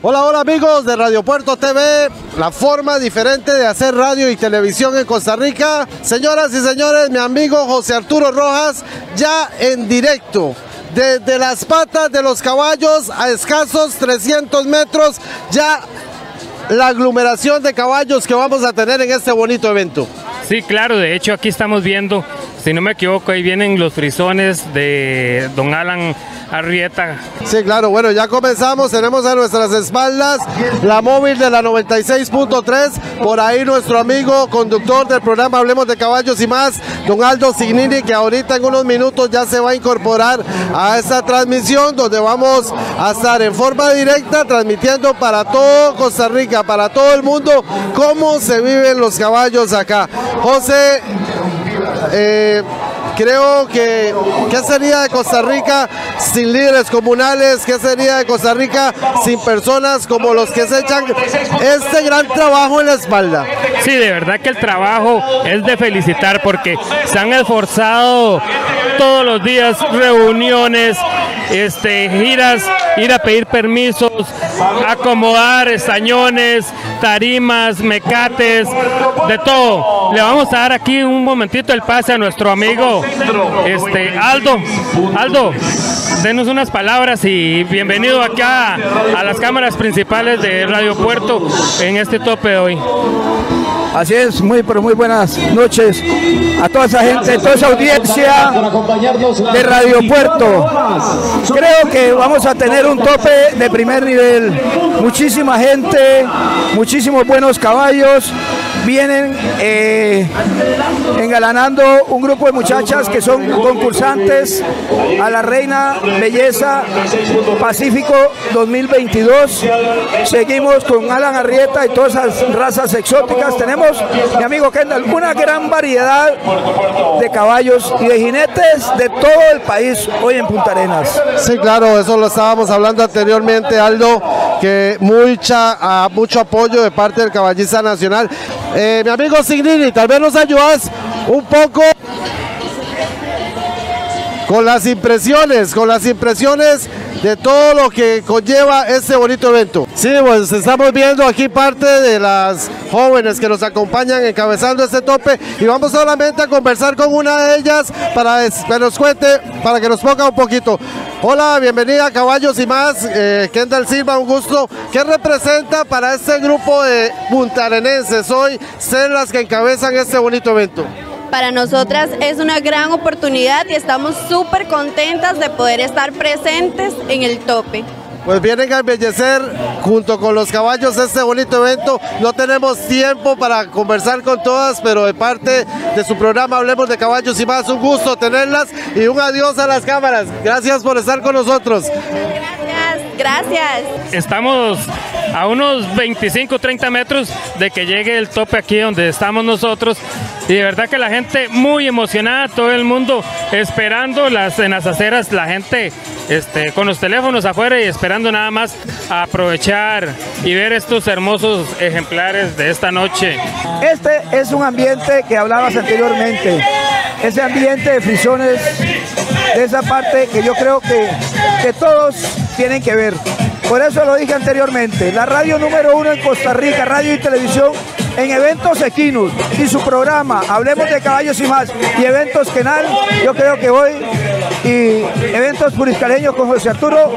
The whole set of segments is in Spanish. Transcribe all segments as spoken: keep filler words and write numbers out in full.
Hola, hola amigos de Radio Puerto T V, la forma diferente de hacer radio y televisión en Costa Rica. Señoras y señores, mi amigo José Arturo Rojas, ya en directo, desde las patas de los caballos a escasos trescientos metros, ya la aglomeración de caballos que vamos a tener en este bonito evento. Sí, claro, de hecho aquí estamos viendo, si no me equivoco, ahí vienen los frisones de don Alan Arrieta. Sí, claro, bueno, ya comenzamos, tenemos a nuestras espaldas la móvil de la noventa y seis punto tres, por ahí nuestro amigo conductor del programa Hablemos de Caballos y Más, don Aldo Signini, que ahorita en unos minutos ya se va a incorporar a esta transmisión, donde vamos a estar en forma directa, transmitiendo para todo Costa Rica, para todo el mundo, cómo se viven los caballos acá. José, eh, creo que, ¿qué sería de Costa Rica sin líderes comunales? ¿Qué sería de Costa Rica sin personas como los que se echan este gran trabajo en la espalda? Sí, de verdad que el trabajo es de felicitar, porque se han esforzado todos los días, reuniones, este, giras, ir a pedir permisos, acomodar estañones, tarimas, mecates, de todo. Le vamos a dar aquí un momentito el pase a nuestro amigo este, Aldo. Aldo, denos unas palabras y bienvenido acá a las cámaras principales de Radio Puerto en este tope de hoy. Así es, muy pero muy buenas noches a toda esa gente, toda esa audiencia de Radio Puerto. Creo que vamos a tener un tope de primer nivel, muchísima gente, muchísimos buenos caballos. Vienen eh, engalanando un grupo de muchachas que son concursantes a la Reina Belleza Pacífico dos mil veintidós. Seguimos con Alan Arrieta y todas esas razas exóticas. Tenemos, mi amigo Kendall, una gran variedad de caballos y de jinetes de todo el país hoy en Punta Arenas. Sí, claro, eso lo estábamos hablando anteriormente, Aldo, que mucha, uh, mucho apoyo de parte del Caballista Nacional. Eh, mi amigo Signini, tal vez nos ayudas un poco con las impresiones, con las impresiones de todo lo que conlleva este bonito evento. Sí, pues estamos viendo aquí parte de las jóvenes que nos acompañan encabezando este tope, y vamos solamente a conversar con una de ellas para que nos cuente, para que nos ponga un poquito. Hola, bienvenida a Caballos y Más, eh, Kendall Silva, un gusto. ¿Qué representa para este grupo de puntarenenses hoy ser las que encabezan este bonito evento? Para nosotras es una gran oportunidad y estamos súper contentas de poder estar presentes en el tope. Pues vienen a embellecer junto con los caballos este bonito evento. No tenemos tiempo para conversar con todas, pero de parte de su programa Hablemos de Caballos y Más, un gusto tenerlas y un adiós a las cámaras. Gracias por estar con nosotros. Gracias, gracias. Estamos a unos veinticinco, treinta metros de que llegue el tope aquí donde estamos nosotros, y de verdad que la gente muy emocionada, todo el mundo esperando las, en las aceras, la gente este, con los teléfonos afuera y esperando nada más a aprovechar y ver estos hermosos ejemplares de esta noche. Este es un ambiente que hablabas anteriormente, ese ambiente de frisones, de esa parte que yo creo que, que todos tienen que ver. Por eso lo dije anteriormente, la radio número uno en Costa Rica, radio y televisión, en eventos equinos, y su programa Hablemos de Caballos y Más, y eventos Kenal, yo creo que hoy, y eventos puriscaleños con José Arturo,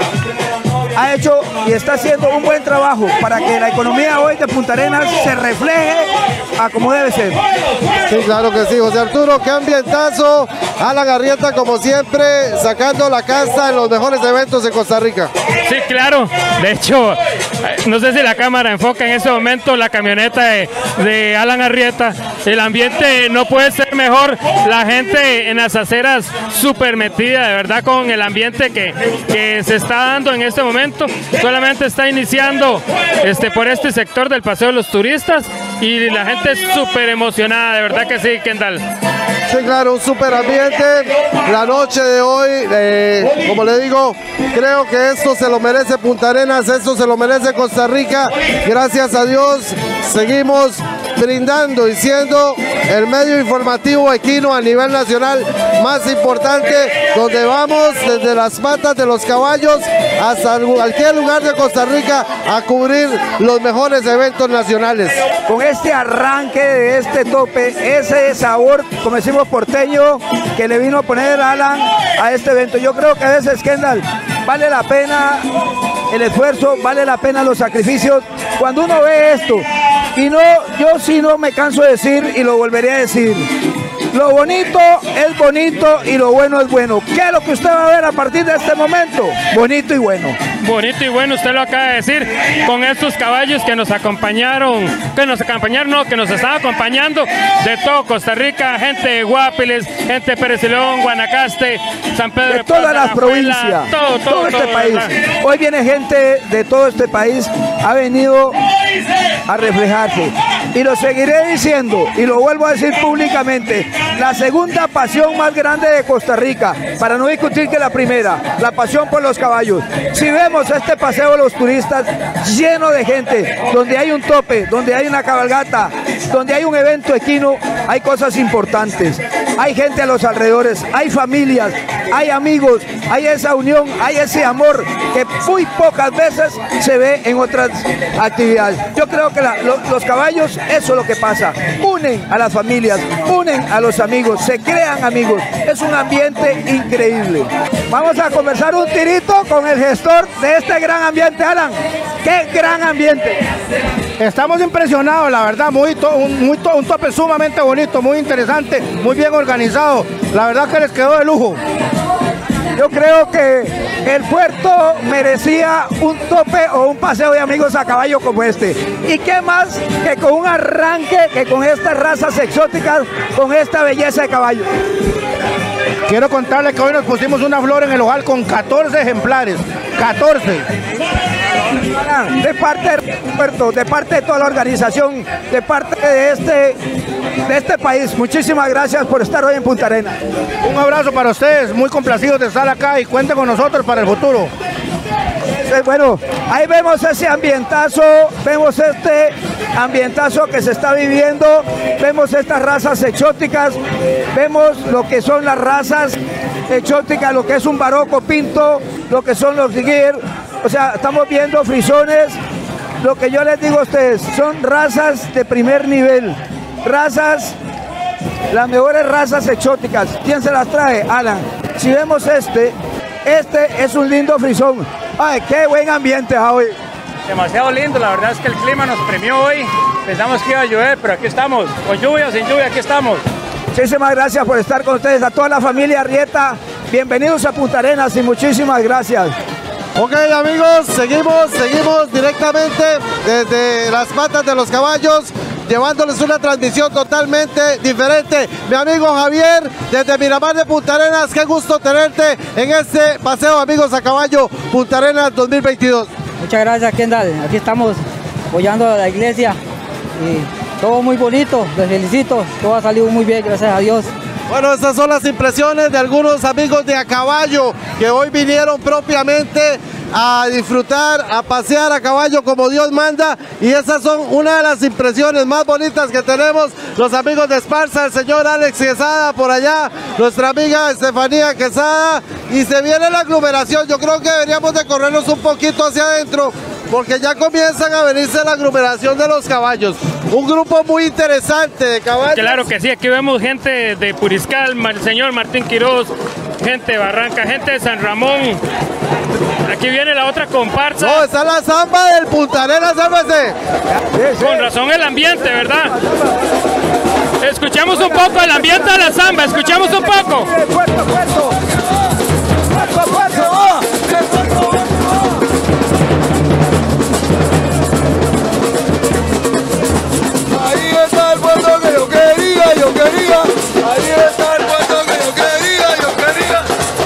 ha hecho y está haciendo un buen trabajo para que la economía hoy de Punta Arenas se refleje a como debe ser. Sí, claro que sí, José Arturo, qué ambientazo. Alan Arrieta, como siempre, sacando la casta en los mejores eventos de Costa Rica. Sí, claro, de hecho, no sé si la cámara enfoca en ese momento la camioneta de, de Alan Arrieta. El ambiente no puede ser mejor, la gente en las aceras súper metida, de verdad, con el ambiente que, que se está dando en este momento. Solamente está iniciando este, por este sector del Paseo de los Turistas, y la gente es súper emocionada, de verdad que sí, Kendall. Sí, claro, un súper ambiente. La noche de hoy, eh, como le digo, creo que esto se lo merece Punta Arenas, esto se lo merece Costa Rica. Gracias a Dios, seguimos brindando y siendo el medio informativo equino a nivel nacional más importante, donde vamos desde las patas de los caballos hasta cualquier lugar de Costa Rica a cubrir los mejores eventos nacionales. Con este arranque de este tope, ese sabor, como decimos porteño, que le vino a poner Alan a este evento, yo creo que a veces, Kendall, vale la pena el esfuerzo, vale la pena los sacrificios. Cuando uno ve esto, y no, yo sí no me canso de decir y lo volveré a decir, lo bonito es bonito y lo bueno es bueno. ¿Qué es lo que usted va a ver a partir de este momento? Bonito y bueno. Bonito y bueno, usted lo acaba de decir, con estos caballos que nos acompañaron, que nos acompañaron, no, que nos están acompañando de todo Costa Rica, gente de Guapiles, gente de Pérez y León, Guanacaste, San Pedro de todas las provincias, todo, todo, todo este todo, país. ¿verdad? Hoy viene gente de todo este país, ha venido a reflejarse. Y lo seguiré diciendo, y lo vuelvo a decir públicamente, la segunda pasión más grande de Costa Rica, para no discutir que la primera, la pasión por los caballos. Si vemos este paseo de los turistas lleno de gente, donde hay un tope, donde hay una cabalgata, donde hay un evento equino, hay cosas importantes. Hay gente a los alrededores, hay familias, hay amigos, hay esa unión, hay ese amor que muy pocas veces se ve en otras actividades. Yo creo que la, lo, los caballos, eso es lo que pasa, unen a las familias, unen a los amigos, se crean amigos, es un ambiente increíble. Vamos a conversar un tirito con el gestor de este gran ambiente. Alan, qué gran ambiente. Estamos impresionados, la verdad, muy, to, un, muy to, un tope sumamente bonito, muy interesante, muy bien organizado, la verdad que les quedó de lujo. Yo creo que el puerto merecía un tope o un paseo de amigos a caballo como este. Y qué más que con un arranque, que con estas razas exóticas, con esta belleza de caballo. Quiero contarles que hoy nos pusimos una flor en el ojal con catorce ejemplares, catorce. De parte del puerto, de parte de toda la organización, de parte de este, de este país, muchísimas gracias por estar hoy en Punta Arenas. Un abrazo para ustedes, muy complacidos de estar acá y cuenten con nosotros para el futuro. Bueno, ahí vemos ese ambientazo, vemos este ambientazo que se está viviendo, vemos estas razas exóticas, vemos lo que son las razas exóticas, lo que es un barroco pinto, lo que son los guir, o sea, estamos viendo frisones. Lo que yo les digo a ustedes, son razas de primer nivel, razas, las mejores razas exóticas. ¿Quién se las trae? Alan. Si vemos este, este es un lindo frisón. Ay, qué buen ambiente hoy. Demasiado lindo, la verdad es que el clima nos premió hoy. Pensamos que iba a llover, pero aquí estamos, con lluvia o sin lluvia, aquí estamos. Muchísimas gracias por estar con ustedes, a toda la familia Arrieta. Bienvenidos a Punta Arenas y muchísimas gracias. Ok, amigos, seguimos, seguimos directamente desde las patas de los caballos, llevándoles una transmisión totalmente diferente. Mi amigo Javier, desde Miramar de Punta Arenas, qué gusto tenerte en este paseo Amigos a Caballo Punta Arenas dos mil veintidós. Muchas gracias, Kendall. Aquí estamos apoyando a la iglesia y todo muy bonito, les felicito, todo ha salido muy bien, gracias a Dios. Bueno, estas son las impresiones de algunos amigos de a caballo que hoy vinieron propiamente a disfrutar, a pasear a caballo como Dios manda, y esas son una de las impresiones más bonitas que tenemos los amigos de Esparza, el señor Alex Quesada por allá, nuestra amiga Estefanía Quesada, y se viene la aglomeración. Yo creo que deberíamos de corrernos un poquito hacia adentro porque ya comienzan a venirse la aglomeración de los caballos. Un grupo muy interesante de caballos. Claro que sí, aquí vemos gente de Puriscal, el señor Martín Quiroz, gente de Barranca, gente de San Ramón. Aquí viene la otra comparsa. No, está la samba del Punta Arenas, sálvese. Con razón el ambiente, ¿verdad? Escuchamos un poco el ambiente de la samba, escuchamos un poco. Puerto, puerto. Puerto, puerto. Ahí está el puerto que yo quería, yo quería. Ahí está el puerto que yo quería, yo quería.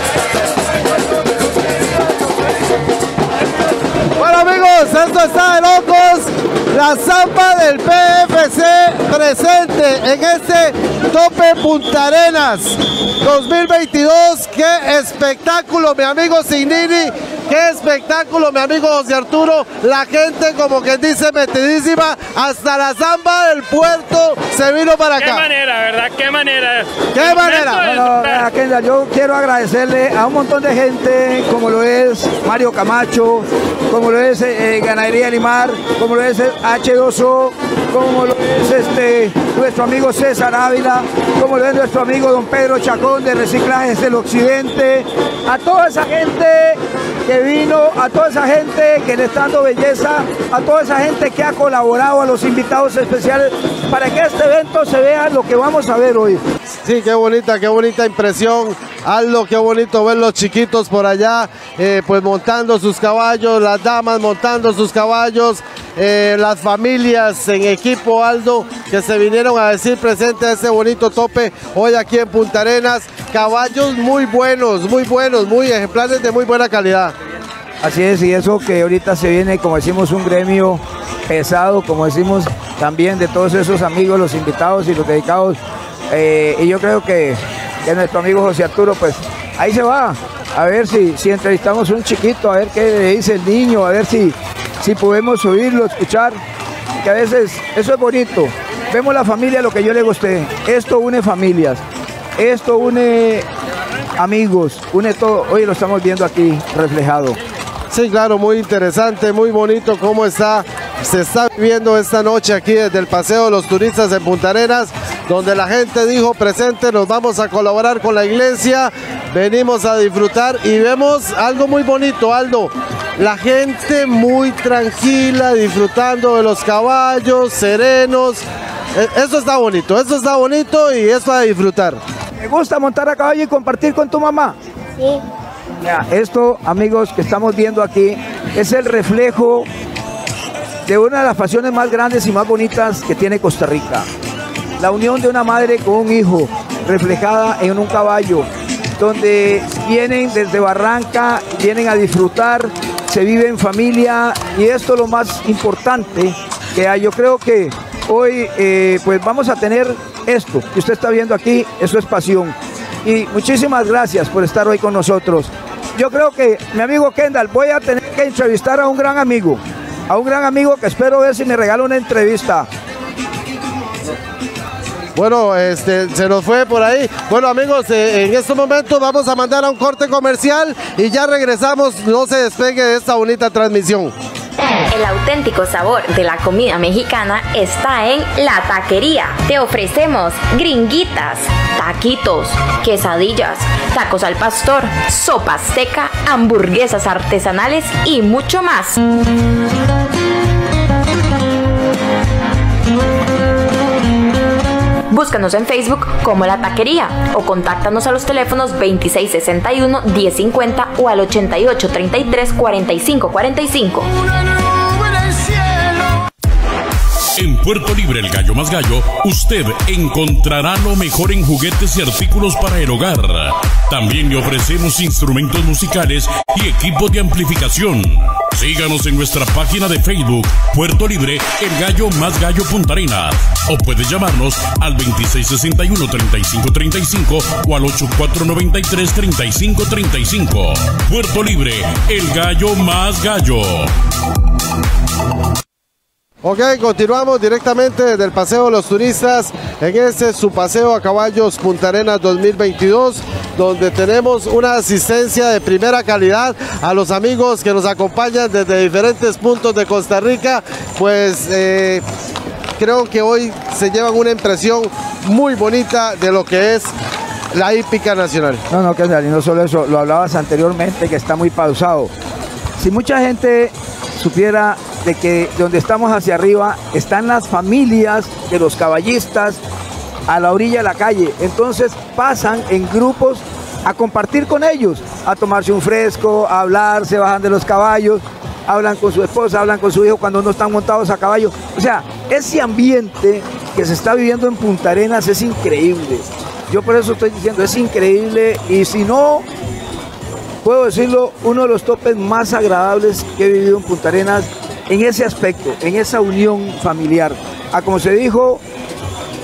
Bueno, amigos, esto está de locos. La samba del P F C presente en este Tope Punta Arenas dos mil veintidós. Qué espectáculo, mi amigo Signini. qué espectáculo, mi amigo José Arturo, la gente como que dice metidísima, hasta la zamba del puerto se vino para acá. Qué manera, ¿verdad? Qué manera. ¿Qué manera? No, no, Kendall, yo quiero agradecerle a un montón de gente, como lo es Mario Camacho, como lo es eh, Ganadería Limar, como lo es H dos O, como lo es este, nuestro amigo César Ávila, como lo es nuestro amigo don Pedro Chacón de Reciclajes del Occidente, a toda esa gente que vino, a toda esa gente que le está dando belleza, a toda esa gente que ha colaborado, a los invitados especiales, para que este evento se vea lo que vamos a ver hoy. Sí, qué bonita, qué bonita impresión. Aldo, qué bonito ver los chiquitos por allá, eh, pues montando sus caballos, las damas montando sus caballos, eh, las familias en equipo, Aldo, que se vinieron a decir presente a ese bonito tope hoy aquí en Punta Arenas. Caballos muy buenos, muy buenos, muy ejemplares de muy buena calidad. Así es, y eso que ahorita se viene, como decimos, un gremio pesado, como decimos, también de todos esos amigos, los invitados y los dedicados. Eh, y yo creo que, que nuestro amigo José Arturo, pues ahí se va, a ver si, si entrevistamos a un chiquito, a ver qué le dice el niño, a ver si, si podemos oírlo, escuchar, que a veces eso es bonito. Vemos la familia, lo que yo le gusté, esto une familias, esto une amigos, une todo, hoy lo estamos viendo aquí reflejado. Sí, claro, muy interesante, muy bonito cómo está, se está viviendo esta noche aquí desde el Paseo de los Turistas en Punta Arenas, donde la gente dijo presente, nos vamos a colaborar con la iglesia, venimos a disfrutar y vemos algo muy bonito, Aldo, la gente muy tranquila, disfrutando de los caballos, serenos, eso está bonito, eso está bonito y es para disfrutar. ¿Te gusta montar a caballo y compartir con tu mamá? Sí. Ya, esto, amigos, que estamos viendo aquí, es el reflejo de una de las pasiones más grandes y más bonitas que tiene Costa Rica. La unión de una madre con un hijo, reflejada en un caballo, donde vienen desde Barranca, vienen a disfrutar, se vive en familia, y esto es lo más importante que hay. Yo creo que hoy eh, pues vamos a tener esto que usted está viendo aquí, eso es pasión. Y muchísimas gracias por estar hoy con nosotros. Yo creo que, mi amigo Kendall, voy a tener que entrevistar a un gran amigo, a un gran amigo que espero ver si me regala una entrevista. Bueno, este, se nos fue por ahí. Bueno, amigos, eh, en estos momentos vamos a mandar a un corte comercial y ya regresamos. No se despegue de esta bonita transmisión. El auténtico sabor de la comida mexicana está en La Taquería. Te ofrecemos gringuitas, taquitos, quesadillas, tacos al pastor, sopa azteca, hamburguesas artesanales y mucho más. Búscanos en Facebook como La Taquería o contáctanos a los teléfonos veintiséis sesenta y uno, diez cincuenta o al ochenta y ocho, treinta y tres, cuarenta y cinco, cuarenta y cinco. En Puerto Libre, el Gallo Más Gallo, usted encontrará lo mejor en juguetes y artículos para el hogar. También le ofrecemos instrumentos musicales y equipos de amplificación. Síganos en nuestra página de Facebook, Puerto Libre, el Gallo Más Gallo Punta Arenas. O puede llamarnos al veintiséis sesenta y uno, treinta y cinco, treinta y cinco o al ochenta y cuatro noventa y tres, treinta y cinco, treinta y cinco. Puerto Libre, el Gallo Más Gallo. Ok, continuamos directamente desde el Paseo de los Turistas en este su paseo a caballos Punta Arenas dos mil veintidós, donde tenemos una asistencia de primera calidad a los amigos que nos acompañan desde diferentes puntos de Costa Rica. Pues eh, creo que hoy se llevan una impresión muy bonita de lo que es la hípica nacional. No, no, Kendall, y no solo eso, lo hablabas anteriormente que está muy pausado. Si mucha gente supiera de que donde estamos hacia arriba están las familias de los caballistas a la orilla de la calle, entonces pasan en grupos a compartir con ellos, a tomarse un fresco, a hablar, se bajan de los caballos, hablan con su esposa, hablan con su hijo cuando no están montados a caballo. O sea, ese ambiente que se está viviendo en Punta Arenas es increíble. Yo por eso estoy diciendo, es increíble, y si no puedo decirlo, uno de los topes más agradables que he vivido en Punta Arenas en ese aspecto, en esa unión familiar. Ah, como se dijo,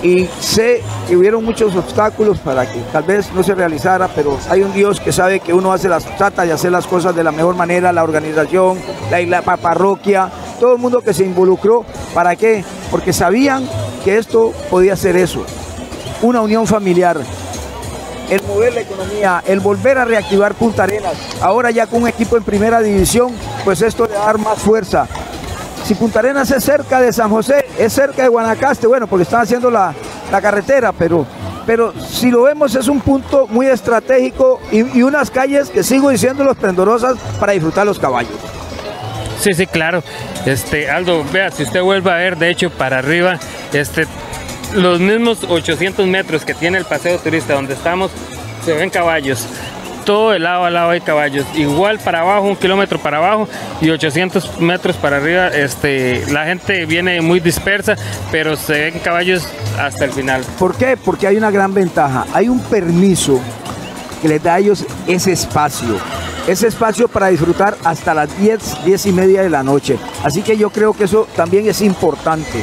y sé que hubieron muchos obstáculos para que tal vez no se realizara, pero hay un Dios que sabe que uno hace las, trata de hacer las cosas de la mejor manera, la organización, la, la parroquia, todo el mundo que se involucró. ¿Para qué? Porque sabían que esto podía ser eso, una unión familiar, el mover la economía, el volver a reactivar Punta Arenas, ahora ya con un equipo en primera división, pues esto le va a dar más fuerza. Si Punta Arenas es cerca de San José, es cerca de Guanacaste, bueno, porque están haciendo la, la carretera, pero, pero si lo vemos es un punto muy estratégico y, y unas calles que sigo diciéndolo esplendorosas para disfrutar los caballos. Sí, sí, claro. Este, Aldo, vea, si usted vuelve a ver, de hecho, para arriba, este, los mismos ochocientos metros que tiene el paseo turista donde estamos, se ven caballos. Todo de lado a lado hay caballos, igual para abajo, un kilómetro para abajo y ochocientos metros para arriba. Este, la gente viene muy dispersa, pero se ven caballos hasta el final. ¿Por qué? Porque hay una gran ventaja, hay un permiso que les da a ellos ese espacio, ese espacio para disfrutar hasta las diez, diez y media de la noche. Así que yo creo que eso también es importante.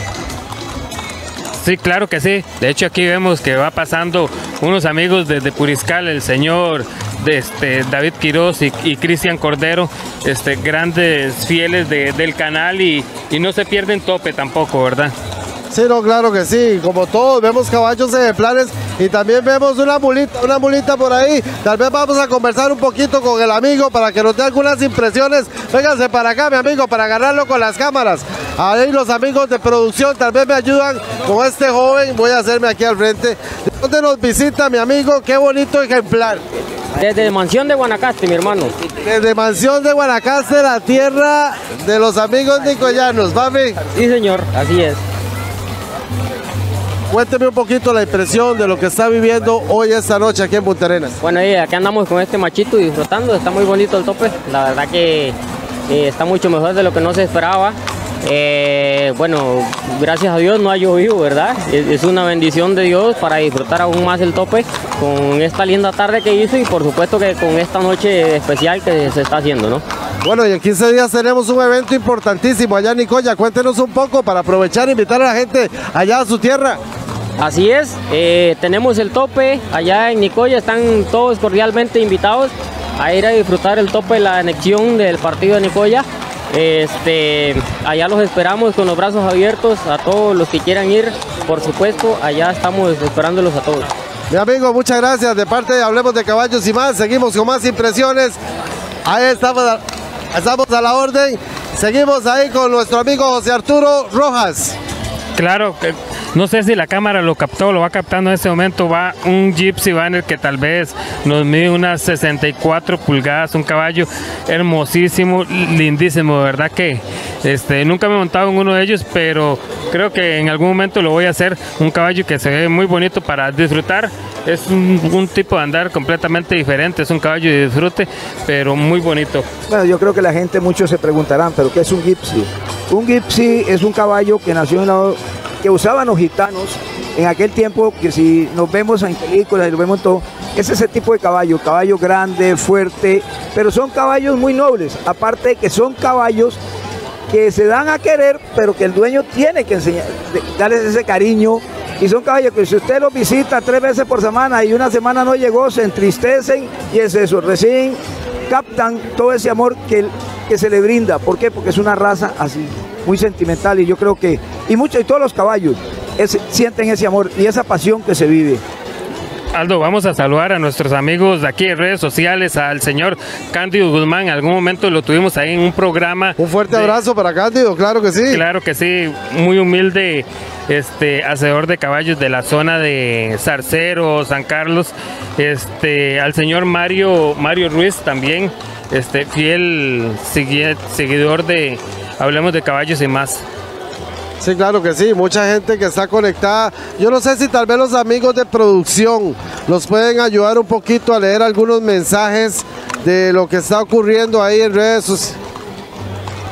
Sí, claro que sí. De hecho, aquí vemos que va pasando unos amigos desde Puriscal, el señor de este, David Quiroz y, y Cristian Cordero, este, grandes fieles de, del canal y, y no se pierden tope tampoco, ¿verdad? Sí, no, claro que sí, como todos, vemos caballos ejemplares y también vemos una mulita, una mulita por ahí. Tal vez vamos a conversar un poquito con el amigo para que nos dé algunas impresiones. Vénganse para acá, mi amigo, para agarrarlo con las cámaras. Ahí los amigos de producción tal vez me ayudan con este joven. Voy a hacerme aquí al frente. ¿Dónde nos visita, mi amigo? Qué bonito ejemplar. Desde Mansión de Guanacaste, mi hermano. Desde Mansión de Guanacaste, la tierra de los amigos nicoyanos, ¿papi? Sí, señor, así es. Cuénteme un poquito la impresión de lo que está viviendo hoy esta noche aquí en Punta Arenas. Bueno, y aquí andamos con este machito disfrutando, está muy bonito el tope, la verdad que eh, está mucho mejor de lo que no se esperaba. Eh, bueno, gracias a Dios no ha llovido, ¿verdad? Es, es una bendición de Dios para disfrutar aún más el tope con esta linda tarde que hizo y por supuesto que con esta noche especial que se está haciendo, ¿no? Bueno, y en quince días tenemos un evento importantísimo allá en Nicoya. Cuéntenos un poco para aprovechar e invitar a la gente allá a su tierra. Así es, eh, tenemos el tope allá en Nicoya, están todos cordialmente invitados a ir a disfrutar el tope de la anexión del partido de Nicoya. Este, allá los esperamos con los brazos abiertos a todos los que quieran ir, por supuesto, allá estamos esperándolos a todos. Mi amigo, muchas gracias. De parte de Hablemos de Caballos y más, seguimos con más impresiones. Ahí estamos a, estamos a la orden. Seguimos ahí con nuestro amigo José Arturo Rojas. Claro, que no sé si la cámara lo captó, lo va captando en este momento. Va un Gypsy Banner que tal vez nos mide unas sesenta y cuatro pulgadas, un caballo hermosísimo, lindísimo, ¿verdad? Que este, nunca me he montado en uno de ellos, pero creo que en algún momento lo voy a hacer. Un caballo que se ve muy bonito para disfrutar. Es un, un tipo de andar completamente diferente, es un caballo de disfrute, pero muy bonito. Bueno, yo creo que la gente, muchos se preguntarán, ¿pero qué es un Gypsy? Un Gypsy es un caballo que nació en la, que usaban los gitanos en aquel tiempo, que si nos vemos en películas y lo vemos todo, es ese tipo de caballo, caballo grande, fuerte, pero son caballos muy nobles, aparte de que son caballos que se dan a querer, pero que el dueño tiene que enseñar, darles ese cariño. Y son caballos que si usted los visita tres veces por semana y una semana no llegó, se entristecen y es eso, recién captan todo ese amor que, que se le brinda. ¿Por qué? Porque es una raza así, muy sentimental y yo creo que, y muchos, y todos los caballos es, sienten ese amor y esa pasión que se vive. Aldo, vamos a saludar a nuestros amigos de aquí en redes sociales, al señor Cándido Guzmán. En algún momento lo tuvimos ahí en un programa. Un fuerte de... abrazo para Cándido, claro que sí. Claro que sí, muy humilde, este, hacedor de caballos de la zona de Zarcero, San Carlos. Este, al señor Mario, Mario Ruiz también, este, fiel seguidor de Hablemos de Caballos y más. Sí, claro que sí, mucha gente que está conectada. Yo no sé si tal vez los amigos de producción los pueden ayudar un poquito a leer algunos mensajes de lo que está ocurriendo ahí en redes sociales.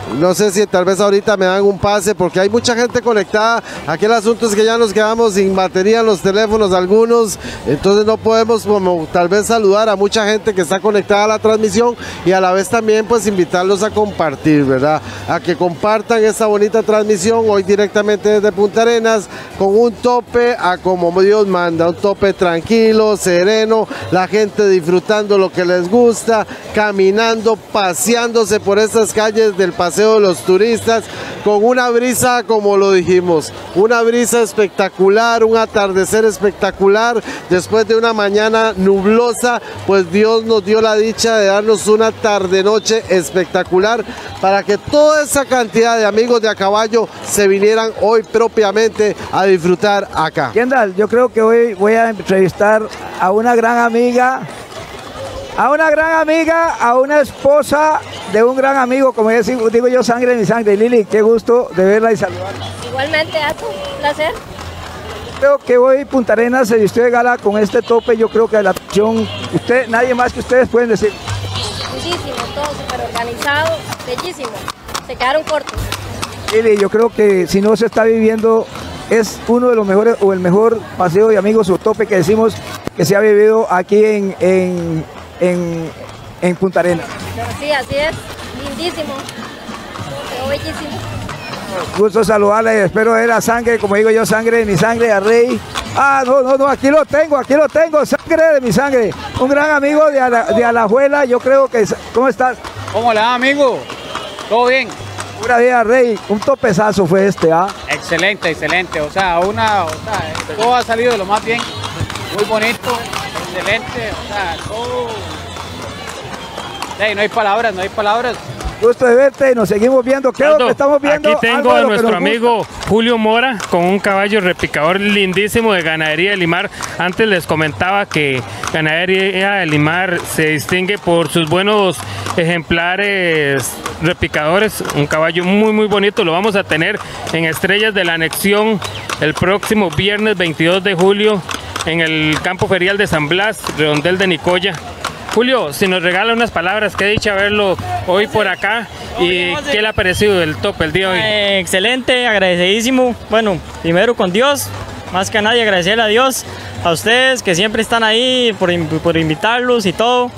No sé si tal vez ahorita me dan un pase porque hay mucha gente conectada. Aquí el asunto es que ya nos quedamos sin batería en los teléfonos algunos, entonces no podemos como tal vez saludar a mucha gente que está conectada a la transmisión y a la vez también pues invitarlos a compartir, ¿verdad? A que compartan esta bonita transmisión hoy directamente desde Punta Arenas con un tope a como Dios manda, un tope tranquilo, sereno, la gente disfrutando lo que les gusta, caminando, paseándose por estas calles del paseo de los turistas con una brisa, como lo dijimos, una brisa espectacular, un atardecer espectacular después de una mañana nublosa, pues Dios nos dio la dicha de darnos una tarde-noche espectacular para que toda esa cantidad de amigos de a caballo se vinieran hoy propiamente a disfrutar acá. Kendall, yo creo que hoy voy a entrevistar a una gran amiga, a una gran amiga, a una esposa de un gran amigo, como digo yo, sangre de mi sangre. Lili, qué gusto de verla y saludarla. Igualmente, Ato, un placer. Creo que hoy Punta Arenas se vistió de gala con este tope. Yo creo que la atracción, usted, nadie más que ustedes pueden decir. Bellísimo, todo súper organizado, bellísimo. Se quedaron cortos. Lili, yo creo que si no se está viviendo, es uno de los mejores o el mejor paseo de amigos o tope que decimos que se ha vivido aquí en, en, en, en Punta Arenas. Sí, así es, lindísimo, quedó bellísimo. Gusto saludarle, espero ver a sangre, como digo yo, sangre de mi sangre, a Rey. Ah, no, no, no, aquí lo tengo, aquí lo tengo, sangre de mi sangre. Un gran amigo de, Ala, de Alajuela, yo creo que... ¿Cómo estás? ¿Cómo le va, amigo? ¿Todo bien? Pura vida, Rey, un topezazo fue este, ¿ah? Excelente, excelente, o sea, una, o sea, todo ha salido de lo más bien, muy bonito, excelente, o sea, todo... Hey, no hay palabras, no hay palabras. Gusto de verte, nos seguimos viendo. Creo Aldo, que estamos viendo. Aquí tengo a nuestro amigo Julio Mora con un caballo repicador lindísimo de Ganadería de Limar. Antes les comentaba que Ganadería de Limar se distingue por sus buenos ejemplares repicadores. Un caballo muy muy bonito, lo vamos a tener en Estrellas de la Anexión el próximo viernes veintidós de julio en el campo ferial de San Blas, Redondel de Nicoya. Julio, si nos regala unas palabras, qué dicha verlo hoy por acá y qué le ha parecido el tope el día de hoy. Eh, excelente, agradecidísimo. Bueno, primero con Dios, más que a nadie agradecerle a Dios, a ustedes que siempre están ahí por, por invitarlos y todo.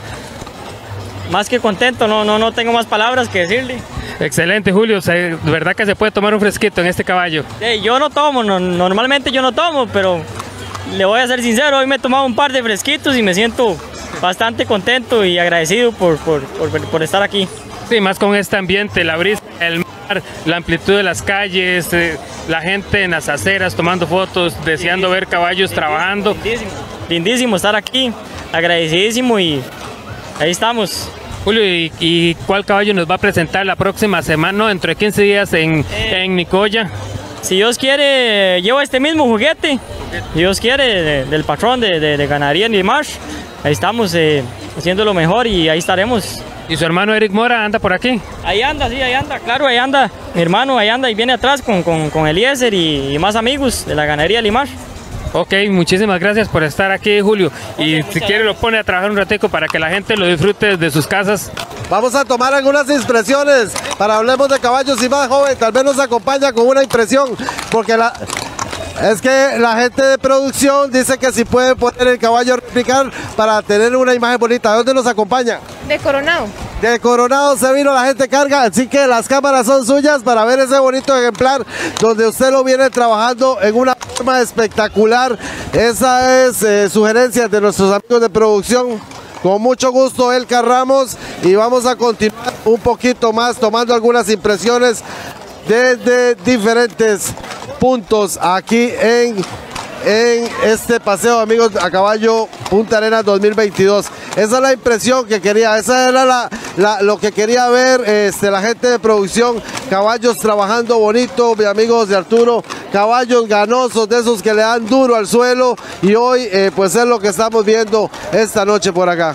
Más que contento, no, no, no tengo más palabras que decirle. Excelente, Julio, o sea, de verdad que se puede tomar un fresquito en este caballo. Eh, yo no tomo, no, normalmente yo no tomo, pero le voy a ser sincero, hoy me he tomado un par de fresquitos y me siento bastante contento y agradecido por, por, por, por estar aquí. Sí, más con este ambiente, la brisa, el mar, la amplitud de las calles, eh, la gente en las aceras tomando fotos, deseando ver caballos trabajando. Lindísimo, lindísimo estar aquí, agradecidísimo y ahí estamos. Julio, ¿y, y cuál caballo nos va a presentar la próxima semana, no, dentro de quince días en, eh, en Nicoya? Si Dios quiere, llevo este mismo juguete, si Dios quiere, de, del patrón de, de, de Ganadería de Limar. Ahí estamos eh, haciendo lo mejor y ahí estaremos. ¿Y su hermano Eric Mora anda por aquí? Ahí anda, sí, ahí anda, claro, ahí anda. Mi hermano ahí anda y viene atrás con, con, con Eliezer y, y más amigos de la Ganadería de Limar. Ok, muchísimas gracias por estar aquí, Julio. Y si quiere lo pone a trabajar un ratico para que la gente lo disfrute desde sus casas. Vamos a tomar algunas impresiones para Hablemos de Caballos y Más, joven. Tal vez nos acompaña con una impresión, porque la... Es que la gente de producción dice que si puede poner el caballo a replicar para tener una imagen bonita. ¿De dónde nos acompaña? De Coronado. De Coronado se vino la gente carga, así que las cámaras son suyas para ver ese bonito ejemplar donde usted lo viene trabajando en una forma espectacular. Esa es eh, sugerencia de nuestros amigos de producción. Con mucho gusto, Elka Ramos, y vamos a continuar un poquito más tomando algunas impresiones desde diferentes puntos aquí en, en este paseo, amigos, a caballo Punta Arenas dos mil veintidós. Esa es la impresión que quería, esa era la, la, lo que quería ver este, la gente de producción. Caballos trabajando bonito, mis amigos de Arturo, caballos ganosos, de esos que le dan duro al suelo, y hoy eh, pues es lo que estamos viendo esta noche por acá.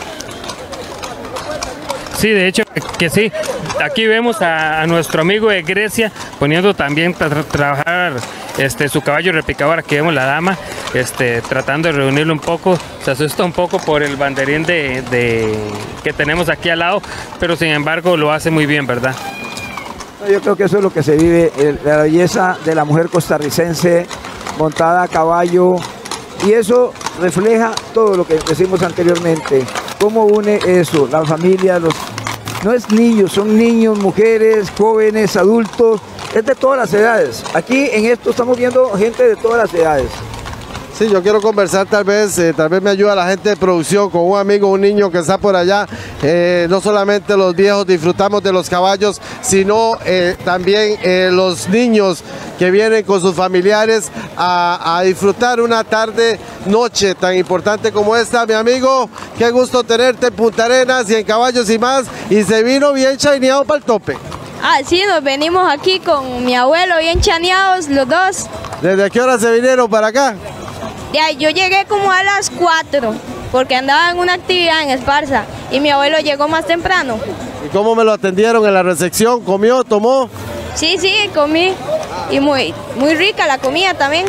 Sí, de hecho que sí. Aquí vemos a, a nuestro amigo de Grecia poniendo también para tra trabajar este, su caballo repicador. Aquí vemos la dama este, tratando de reunirlo un poco. Se asusta un poco por el banderín de, de, que tenemos aquí al lado, pero sin embargo lo hace muy bien, ¿verdad? Yo creo que eso es lo que se vive, el, la belleza de la mujer costarricense montada a caballo, y eso refleja todo lo que decimos anteriormente. ¿Cómo une eso? La familia, los, no es niños, son niños, mujeres, jóvenes, adultos, es de todas las edades. Aquí en esto estamos viendo gente de todas las edades. Sí, yo quiero conversar tal vez, eh, tal vez me ayuda la gente de producción con un amigo, un niño que está por allá. Eh, no solamente los viejos disfrutamos de los caballos, sino eh, también eh, los niños que vienen con sus familiares a, a disfrutar una tarde, noche tan importante como esta. Mi amigo, qué gusto tenerte en Punta Arenas y en Caballos y Más, y se vino bien chaineado para el tope. Ah, sí, nos venimos aquí con mi abuelo bien chaneados los dos. ¿Desde qué hora se vinieron para acá? Ya, yo llegué como a las cuatro, porque andaba en una actividad en Esparza, y mi abuelo llegó más temprano. ¿Y cómo me lo atendieron en la recepción? ¿Comió, tomó? Sí, sí, comí, y muy, muy rica la comida también.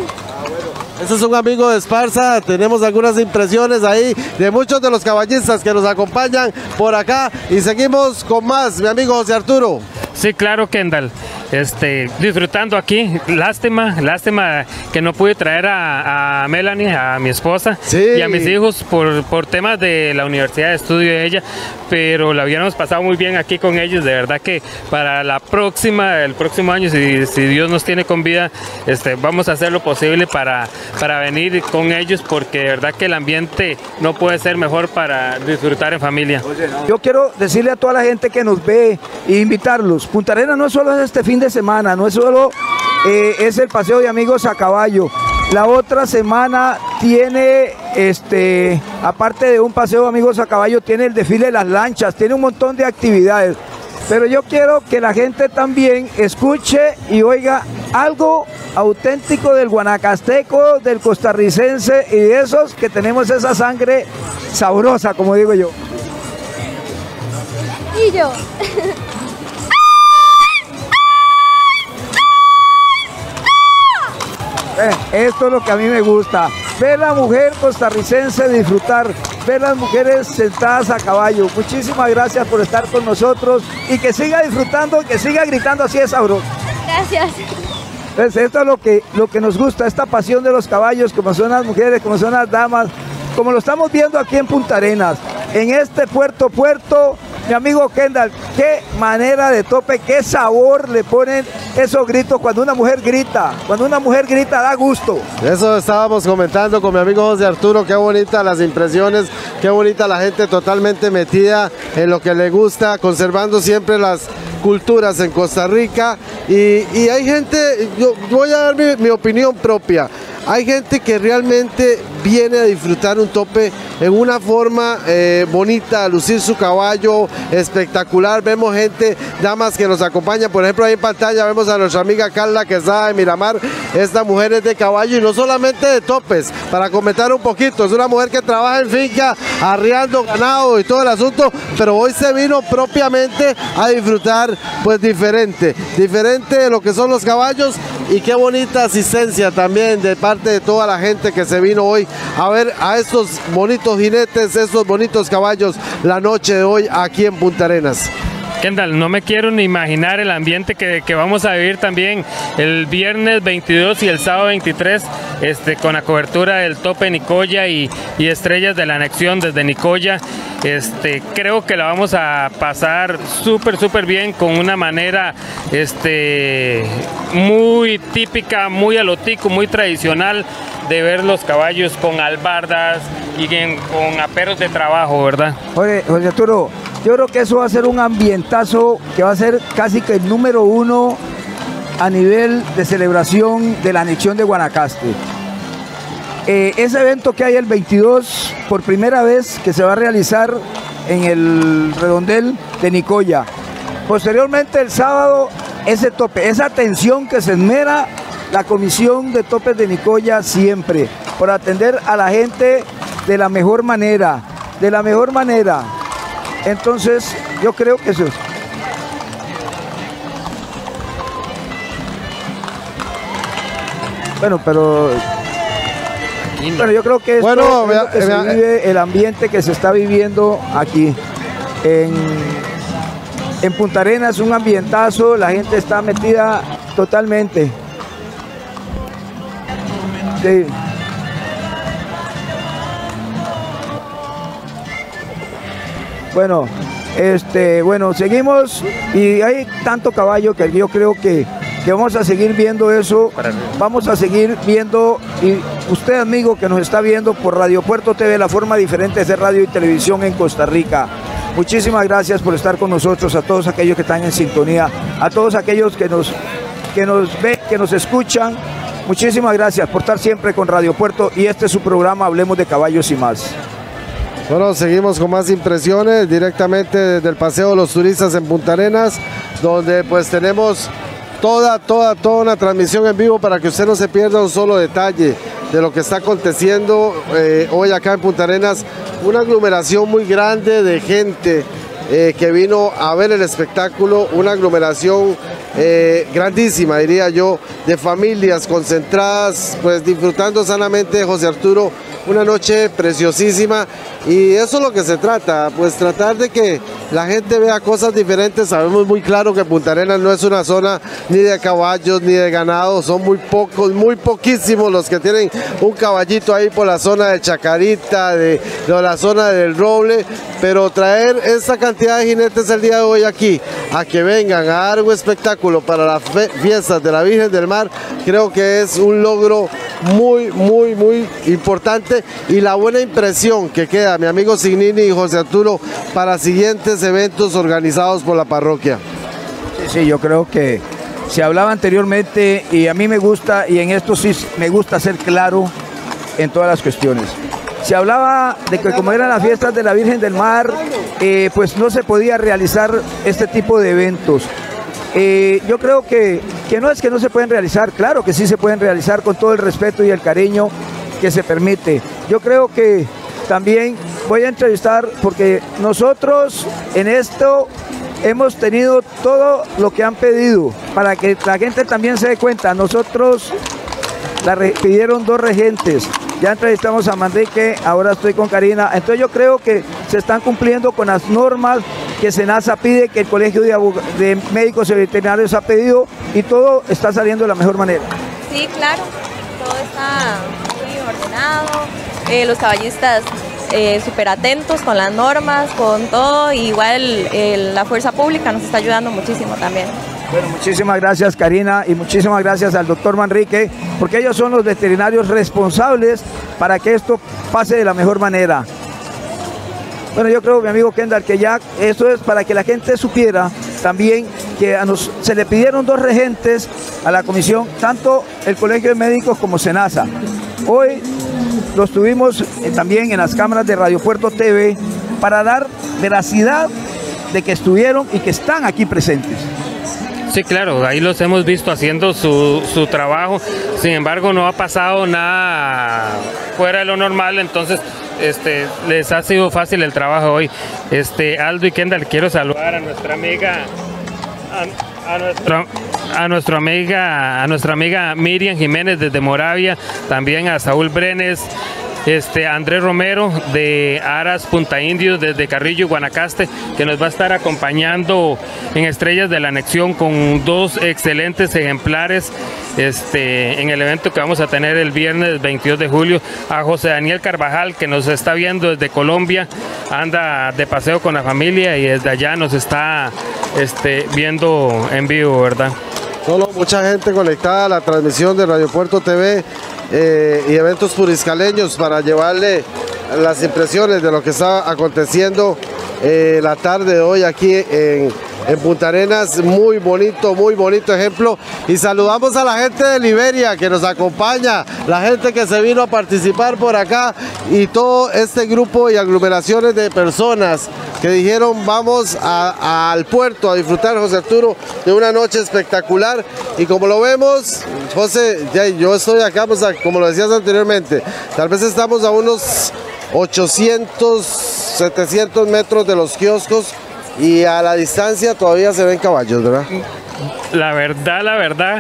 Ese es un amigo de Esparza, tenemos algunas impresiones ahí de muchos de los caballistas que nos acompañan por acá, y seguimos con más, mi amigo José Arturo. Sí, claro, Kendall. Este, disfrutando aquí, lástima, lástima que no pude traer a, a Melanie, a mi esposa, sí, y a mis hijos por, por temas de la universidad de estudio de ella, pero la hubiéramos pasado muy bien aquí con ellos. De verdad que para la próxima, el próximo año, si, si Dios nos tiene con vida, este, vamos a hacer lo posible para, para venir con ellos, porque de verdad que el ambiente no puede ser mejor para disfrutar en familia. Yo quiero decirle a toda la gente que nos ve e invitarlos. Punta Arenas no es solo este fin de semana, no es solo eh, es el paseo de amigos a caballo. La otra semana tiene, este, aparte de un paseo de amigos a caballo, tiene el desfile de las lanchas, tiene un montón de actividades. Pero yo quiero que la gente también escuche y oiga algo auténtico del guanacasteco, del costarricense, y de esos que tenemos esa sangre sabrosa, como digo yo. Y yo. Eh, esto es lo que a mí me gusta, ver la mujer costarricense disfrutar, ver las mujeres sentadas a caballo. Muchísimas gracias por estar con nosotros, y que siga disfrutando, que siga gritando así de sabroso. Gracias. Entonces, esto es lo que, lo que nos gusta, esta pasión de los caballos, como son las mujeres, como son las damas, como lo estamos viendo aquí en Punta Arenas, en este puerto puerto. Mi amigo Kendall, qué manera de tope, qué sabor le ponen esos gritos cuando una mujer grita. Cuando una mujer grita da gusto. Eso estábamos comentando con mi amigo José Arturo, qué bonitas las impresiones, qué bonita la gente totalmente metida en lo que le gusta, conservando siempre las culturas en Costa Rica. Y, y hay gente, yo voy a dar mi, mi opinión propia. Hay gente que realmente viene a disfrutar un tope en una forma eh, bonita, a lucir su caballo, espectacular. Vemos gente, damas que nos acompañan, por ejemplo ahí en pantalla vemos a nuestra amiga Carla Quesada de Miramar. Esta mujer es de caballo y no solamente de topes, para comentar un poquito, es una mujer que trabaja en finca, arriando ganado y todo el asunto, pero hoy se vino propiamente a disfrutar pues diferente, diferente de lo que son los caballos. Y qué bonita asistencia también de parte de toda la gente que se vino hoy a ver a estos bonitos jinetes, estos bonitos caballos la noche de hoy aquí en Punta Arenas. Kendall, no me quiero ni imaginar el ambiente que, que vamos a vivir también el viernes veintidós y el sábado veintitrés, este, con la cobertura del tope Nicoya y, y estrellas de la anexión desde Nicoya. Este, creo que la vamos a pasar súper, súper bien, con una manera este, muy típica, muy a lo tico, muy tradicional de ver los caballos con albardas y en, con aperos de trabajo, ¿verdad? Oye, José Arturo, yo creo que eso va a ser un ambientazo que va a ser casi que el número uno a nivel de celebración de la anexión de Guanacaste. Eh, ese evento que hay el veintidós, por primera vez que se va a realizar en el redondel de Nicoya. Posteriormente el sábado, ese tope, esa atención que se esmera la Comisión de Topes de Nicoya siempre, por atender a la gente de la mejor manera, de la mejor manera. Entonces, yo creo que eso es. Bueno, pero... Bueno, yo creo que esto bueno, es lo que se vive, el ambiente que se está viviendo aquí en, en Punta Arenas, un ambientazo, la gente está metida totalmente. Sí. Bueno, este, bueno, seguimos y hay tanto caballo que yo creo que, que vamos a seguir viendo eso, vamos a seguir viendo, y usted amigo que nos está viendo por Radio Puerto T V, la forma diferente de hacer radio y televisión en Costa Rica. Muchísimas gracias por estar con nosotros, a todos aquellos que están en sintonía, a todos aquellos que nos, que nos ven, que nos escuchan. Muchísimas gracias por estar siempre con Radio Puerto y este es su programa Hablemos de Caballos y Más. Bueno, seguimos con más impresiones directamente desde el Paseo de los Turistas en Punta Arenas, donde pues tenemos toda, toda, toda una transmisión en vivo para que usted no se pierda un solo detalle de lo que está aconteciendo eh, hoy acá en Punta Arenas. Una aglomeración muy grande de gente eh, que vino a ver el espectáculo, una aglomeración eh, grandísima, diría yo, de familias concentradas, pues disfrutando sanamente de José Arturo. Una noche preciosísima y eso es lo que se trata, pues tratar de que la gente vea cosas diferentes. Sabemos muy claro que Punta Arenas no es una zona ni de caballos ni de ganado, son muy pocos, muy poquísimos los que tienen un caballito ahí por la zona de Chacarita, de, de la zona del Roble, pero traer esta cantidad de jinetes el día de hoy aquí, a que vengan a dar un espectáculo para las fiestas de la Virgen del Mar, creo que es un logro muy, muy, muy importante. Y la buena impresión que queda, mi amigo Signini y José Arturo, para siguientes eventos organizados por la parroquia. Sí, sí, yo creo que se hablaba anteriormente y a mí me gusta, y en esto sí me gusta ser claro en todas las cuestiones. Se hablaba de que como eran las fiestas de la Virgen del Mar, eh, pues no se podía realizar este tipo de eventos. Eh, yo creo que, que no es que no se pueden realizar, claro que sí se pueden realizar con todo el respeto y el cariño que se permite. Yo creo que también voy a entrevistar, porque nosotros en esto hemos tenido todo lo que han pedido, para que la gente también se dé cuenta. Nosotros la pidieron dos regentes, ya entrevistamos a Manrique, ahora estoy con Karina, entonces yo creo que se están cumpliendo con las normas que SENASA pide, que el Colegio de, de Médicos y Veterinarios ha pedido, y todo está saliendo de la mejor manera. Sí, claro, todo está muy ordenado, eh, los caballistas eh, súper atentos con las normas, con todo, y igual eh, la fuerza pública nos está ayudando muchísimo también. Bueno, muchísimas gracias Karina y muchísimas gracias al doctor Manrique, porque ellos son los veterinarios responsables para que esto pase de la mejor manera. Bueno, yo creo, mi amigo Kendall, que ya eso es para que la gente supiera también que a nos, se le pidieron dos regentes a la comisión, tanto el Colegio de Médicos como SENASA. Hoy los tuvimos eh, también en las cámaras de Radio Puerto T V para dar veracidad de que estuvieron y que están aquí presentes. Sí, claro, ahí los hemos visto haciendo su, su trabajo, sin embargo no ha pasado nada fuera de lo normal, entonces este, les ha sido fácil el trabajo hoy. Este, Aldo y Kendall, quiero saludar a nuestra amiga, a, a, nuestra, a, nuestra amiga, a nuestra amiga Miriam Jiménez desde Moravia, también a Saúl Brenes, Este, Andrés Romero de Aras Punta Indios desde Carrillo, Guanacaste, que nos va a estar acompañando en Estrellas de la Anexión con dos excelentes ejemplares este, en el evento que vamos a tener el viernes veintidós de julio. A José Daniel Carvajal, que nos está viendo desde Colombia, anda de paseo con la familia y desde allá nos está este, viendo en vivo, ¿verdad? Solo mucha gente conectada a la transmisión de Radio Puerto T V eh, y eventos puriscaleños para llevarle las impresiones de lo que está aconteciendo eh, la tarde de hoy aquí en, en Punta Arenas. Muy bonito, muy bonito ejemplo. Y saludamos a la gente de Liberia que nos acompaña, la gente que se vino a participar por acá y todo este grupo y aglomeraciones de personas que dijeron vamos a, a, al puerto a disfrutar, José Arturo, de una noche espectacular. Y como lo vemos, José, ya, yo estoy acá, pues, como lo decías anteriormente, tal vez estamos a unos ochocientos, setecientos metros de los kioscos y a la distancia todavía se ven caballos, ¿verdad? La verdad, la verdad,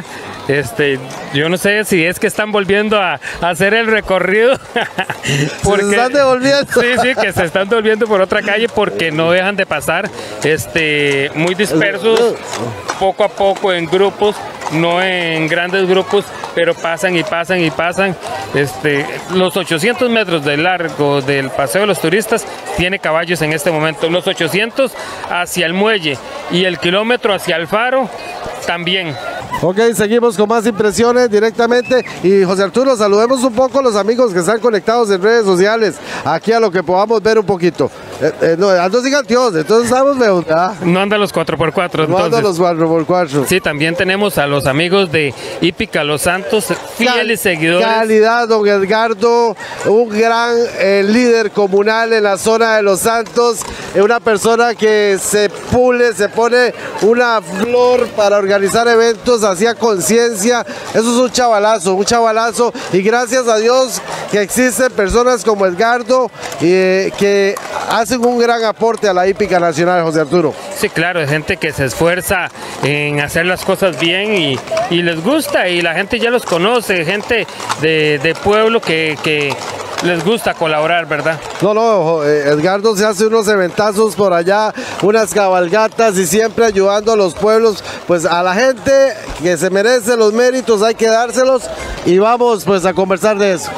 Este, yo no sé si es que están volviendo a, a hacer el recorrido. Porque, se están devolviendo. Sí, sí, que se están devolviendo por otra calle porque no dejan de pasar, este, muy dispersos, poco a poco en grupos, no en grandes grupos, pero pasan y pasan y pasan. Este, los ochocientos metros de largo del paseo de los turistas tiene caballos en este momento. Los ochocientos hacia el muelle y el kilómetro hacia el faro también. Ok, seguimos con más impresiones directamente. Y José Arturo, saludemos un poco a los amigos que están conectados en redes sociales, aquí a lo que podamos ver un poquito. Eh, eh, no, ando sin anteojos, entonces estamos de ¿ah? No andan los cuatro por cuatro. No andan los cuatro por cuatro. Sí, también tenemos a los amigos de Hípica Los Santos, fieles Cal seguidores. Calidad, don Edgardo, un gran eh, líder comunal en la zona de Los Santos, eh, una persona que se pule, se pone una flor para organizar eventos, hacía conciencia. Eso es un chavalazo, un chavalazo, y gracias a Dios que existen personas como Edgardo eh, que hacen un gran aporte a la hípica nacional, José Arturo. Sí, claro, hay gente que se esfuerza en hacer las cosas bien y, y les gusta, y la gente ya los conoce, gente de, de pueblo que, que les gusta colaborar, ¿verdad? No, no, Edgardo se hace unos eventazos por allá, unas cabalgatas, y siempre ayudando a los pueblos, pues a la gente que se merece los méritos hay que dárselos, y vamos pues a conversar de eso.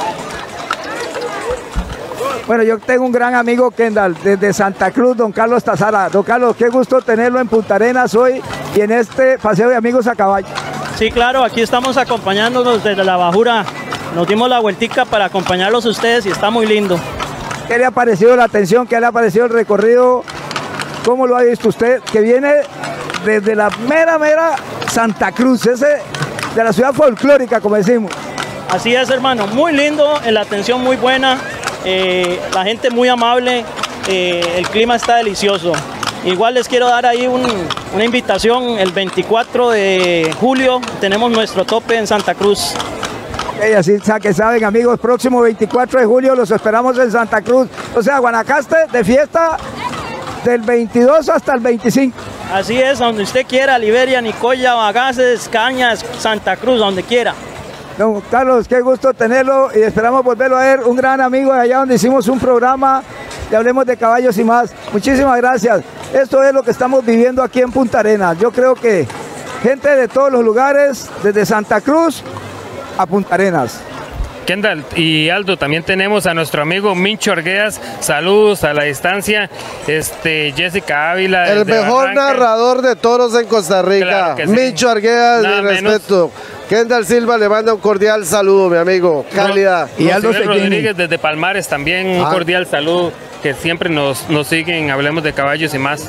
Bueno, yo tengo un gran amigo, Kendall, desde Santa Cruz, don Carlos Tazara. Don Carlos, qué gusto tenerlo en Punta Arenas hoy y en este paseo de amigos a caballo. Sí, claro, aquí estamos acompañándonos desde la bajura. Nos dimos la vueltica para acompañarlos a ustedes y está muy lindo. ¿Qué le ha parecido la atención? ¿Qué le ha parecido el recorrido? ¿Cómo lo ha visto usted? Que viene desde la mera, mera Santa Cruz, ese de la ciudad folclórica, como decimos. Así es, hermano, muy lindo, la atención muy buena. Eh, la gente muy amable, eh, el clima está delicioso. Igual les quiero dar ahí un, una invitación, el veinticuatro de julio tenemos nuestro tope en Santa Cruz. Okay, así que saben, amigos, próximo veinticuatro de julio los esperamos en Santa Cruz. O sea, Guanacaste de fiesta del veintidós hasta el veinticinco. Así es, donde usted quiera, Liberia, Nicoya, Bagaces, Cañas, Santa Cruz, donde quiera. Don Carlos, qué gusto tenerlo y esperamos volverlo a ver, un gran amigo de allá donde hicimos un programa de Hablemos de Caballos y más. Muchísimas gracias. Esto es lo que estamos viviendo aquí en Punta Arenas. Yo creo que gente de todos los lugares, desde Santa Cruz a Punta Arenas. Kendall y Aldo, también tenemos a nuestro amigo Mincho Arguedas, saludos a la distancia, este Jessica Ávila. El mejor Barranca. narrador de toros en Costa Rica, claro Mincho sí. Arguedas, de respeto. Kendall Silva le manda un cordial saludo, mi amigo, calidad. Y Aldo Rodríguez desde Palmares también, un ah. cordial saludo, que siempre nos, nos siguen, Hablemos de Caballos y más.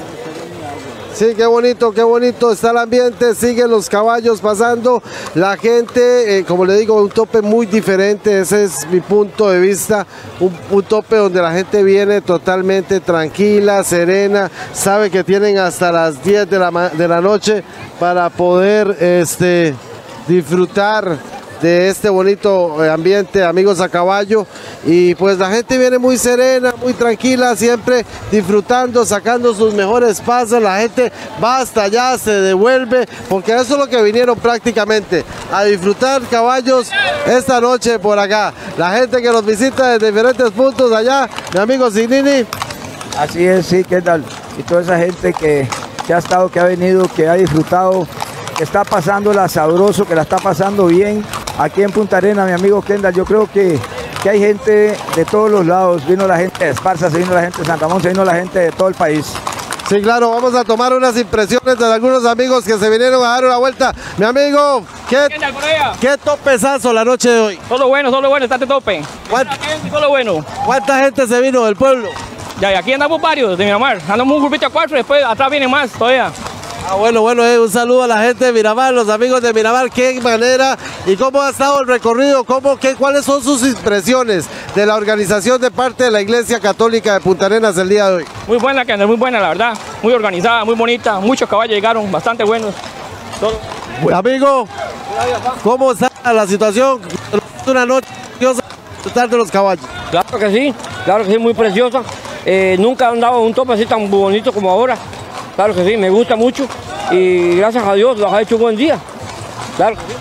Sí, qué bonito, qué bonito está el ambiente, siguen los caballos pasando, la gente, eh, como le digo, un tope muy diferente, ese es mi punto de vista, un, un tope donde la gente viene totalmente tranquila, serena, sabe que tienen hasta las diez de la, de la noche para poder este, disfrutar de este bonito ambiente, amigos a caballo, y pues la gente viene muy serena, muy tranquila, siempre disfrutando, sacando sus mejores pasos, la gente va hasta allá, se devuelve, porque eso es lo que vinieron prácticamente, a disfrutar caballos esta noche por acá. La gente que nos visita desde diferentes puntos allá, mi amigo Zignini. Así es, sí, ¿qué tal? Y toda esa gente que, que ha estado, que ha venido, que ha disfrutado, que está pasándola sabroso, que la está pasando bien aquí en Punta Arenas, mi amigo Kendall. Yo creo que, que hay gente de todos los lados, vino la gente de Esparza, se vino la gente de Santa Monte, se vino la gente de todo el país. Sí, claro, vamos a tomar unas impresiones de algunos amigos que se vinieron a dar una vuelta. Mi amigo, ¿qué, qué topezazo la noche de hoy? Solo bueno, solo bueno, está este tope. Solo bueno. ¿Cuánta gente se vino del pueblo? Ya, y aquí andamos varios de Miramar, andamos un grupito a cuatro, después atrás vienen más todavía. Ah, bueno, bueno, eh, un saludo a la gente de Miramar, los amigos de Miramar, qué manera y cómo ha estado el recorrido, cómo, qué, cuáles son sus impresiones de la organización de parte de la Iglesia Católica de Punta Arenas el día de hoy. Muy buena, Kendall, muy buena, la verdad, muy organizada, muy bonita, muchos caballos llegaron, bastante buenos. Todo. Bueno. Amigo, ¿cómo está la situación? Una noche preciosa de los caballos. Claro que sí, claro que sí, muy preciosa. Eh, nunca han dado un tope así tan bonito como ahora. Claro que sí, me gusta mucho y gracias a Dios los ha hecho un buen día. Claro que sí.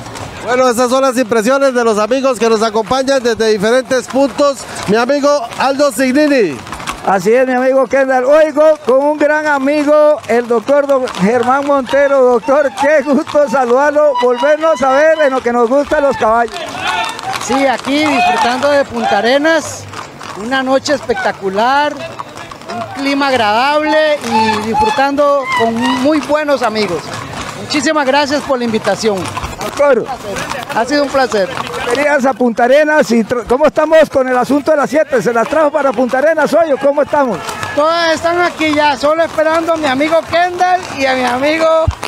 Bueno, esas son las impresiones de los amigos que nos acompañan desde diferentes puntos. Mi amigo Aldo Cignini. Así es, mi amigo Kendall. Oigo con un gran amigo, el doctor don Germán Montero. Doctor, qué gusto saludarlo, volvernos a ver en lo que nos gustan los caballos. Sí, aquí disfrutando de Punta Arenas, una noche espectacular, un clima agradable y disfrutando con muy buenos amigos. Muchísimas gracias por la invitación. Doctor, ha sido un placer. Bienvenidas a Punta Arenas. Y ¿cómo estamos con el asunto de las siete? ¿Se las trajo para Punta Arenas hoy o cómo estamos? Todas están aquí ya, solo esperando a mi amigo Kendall y a mi amigo...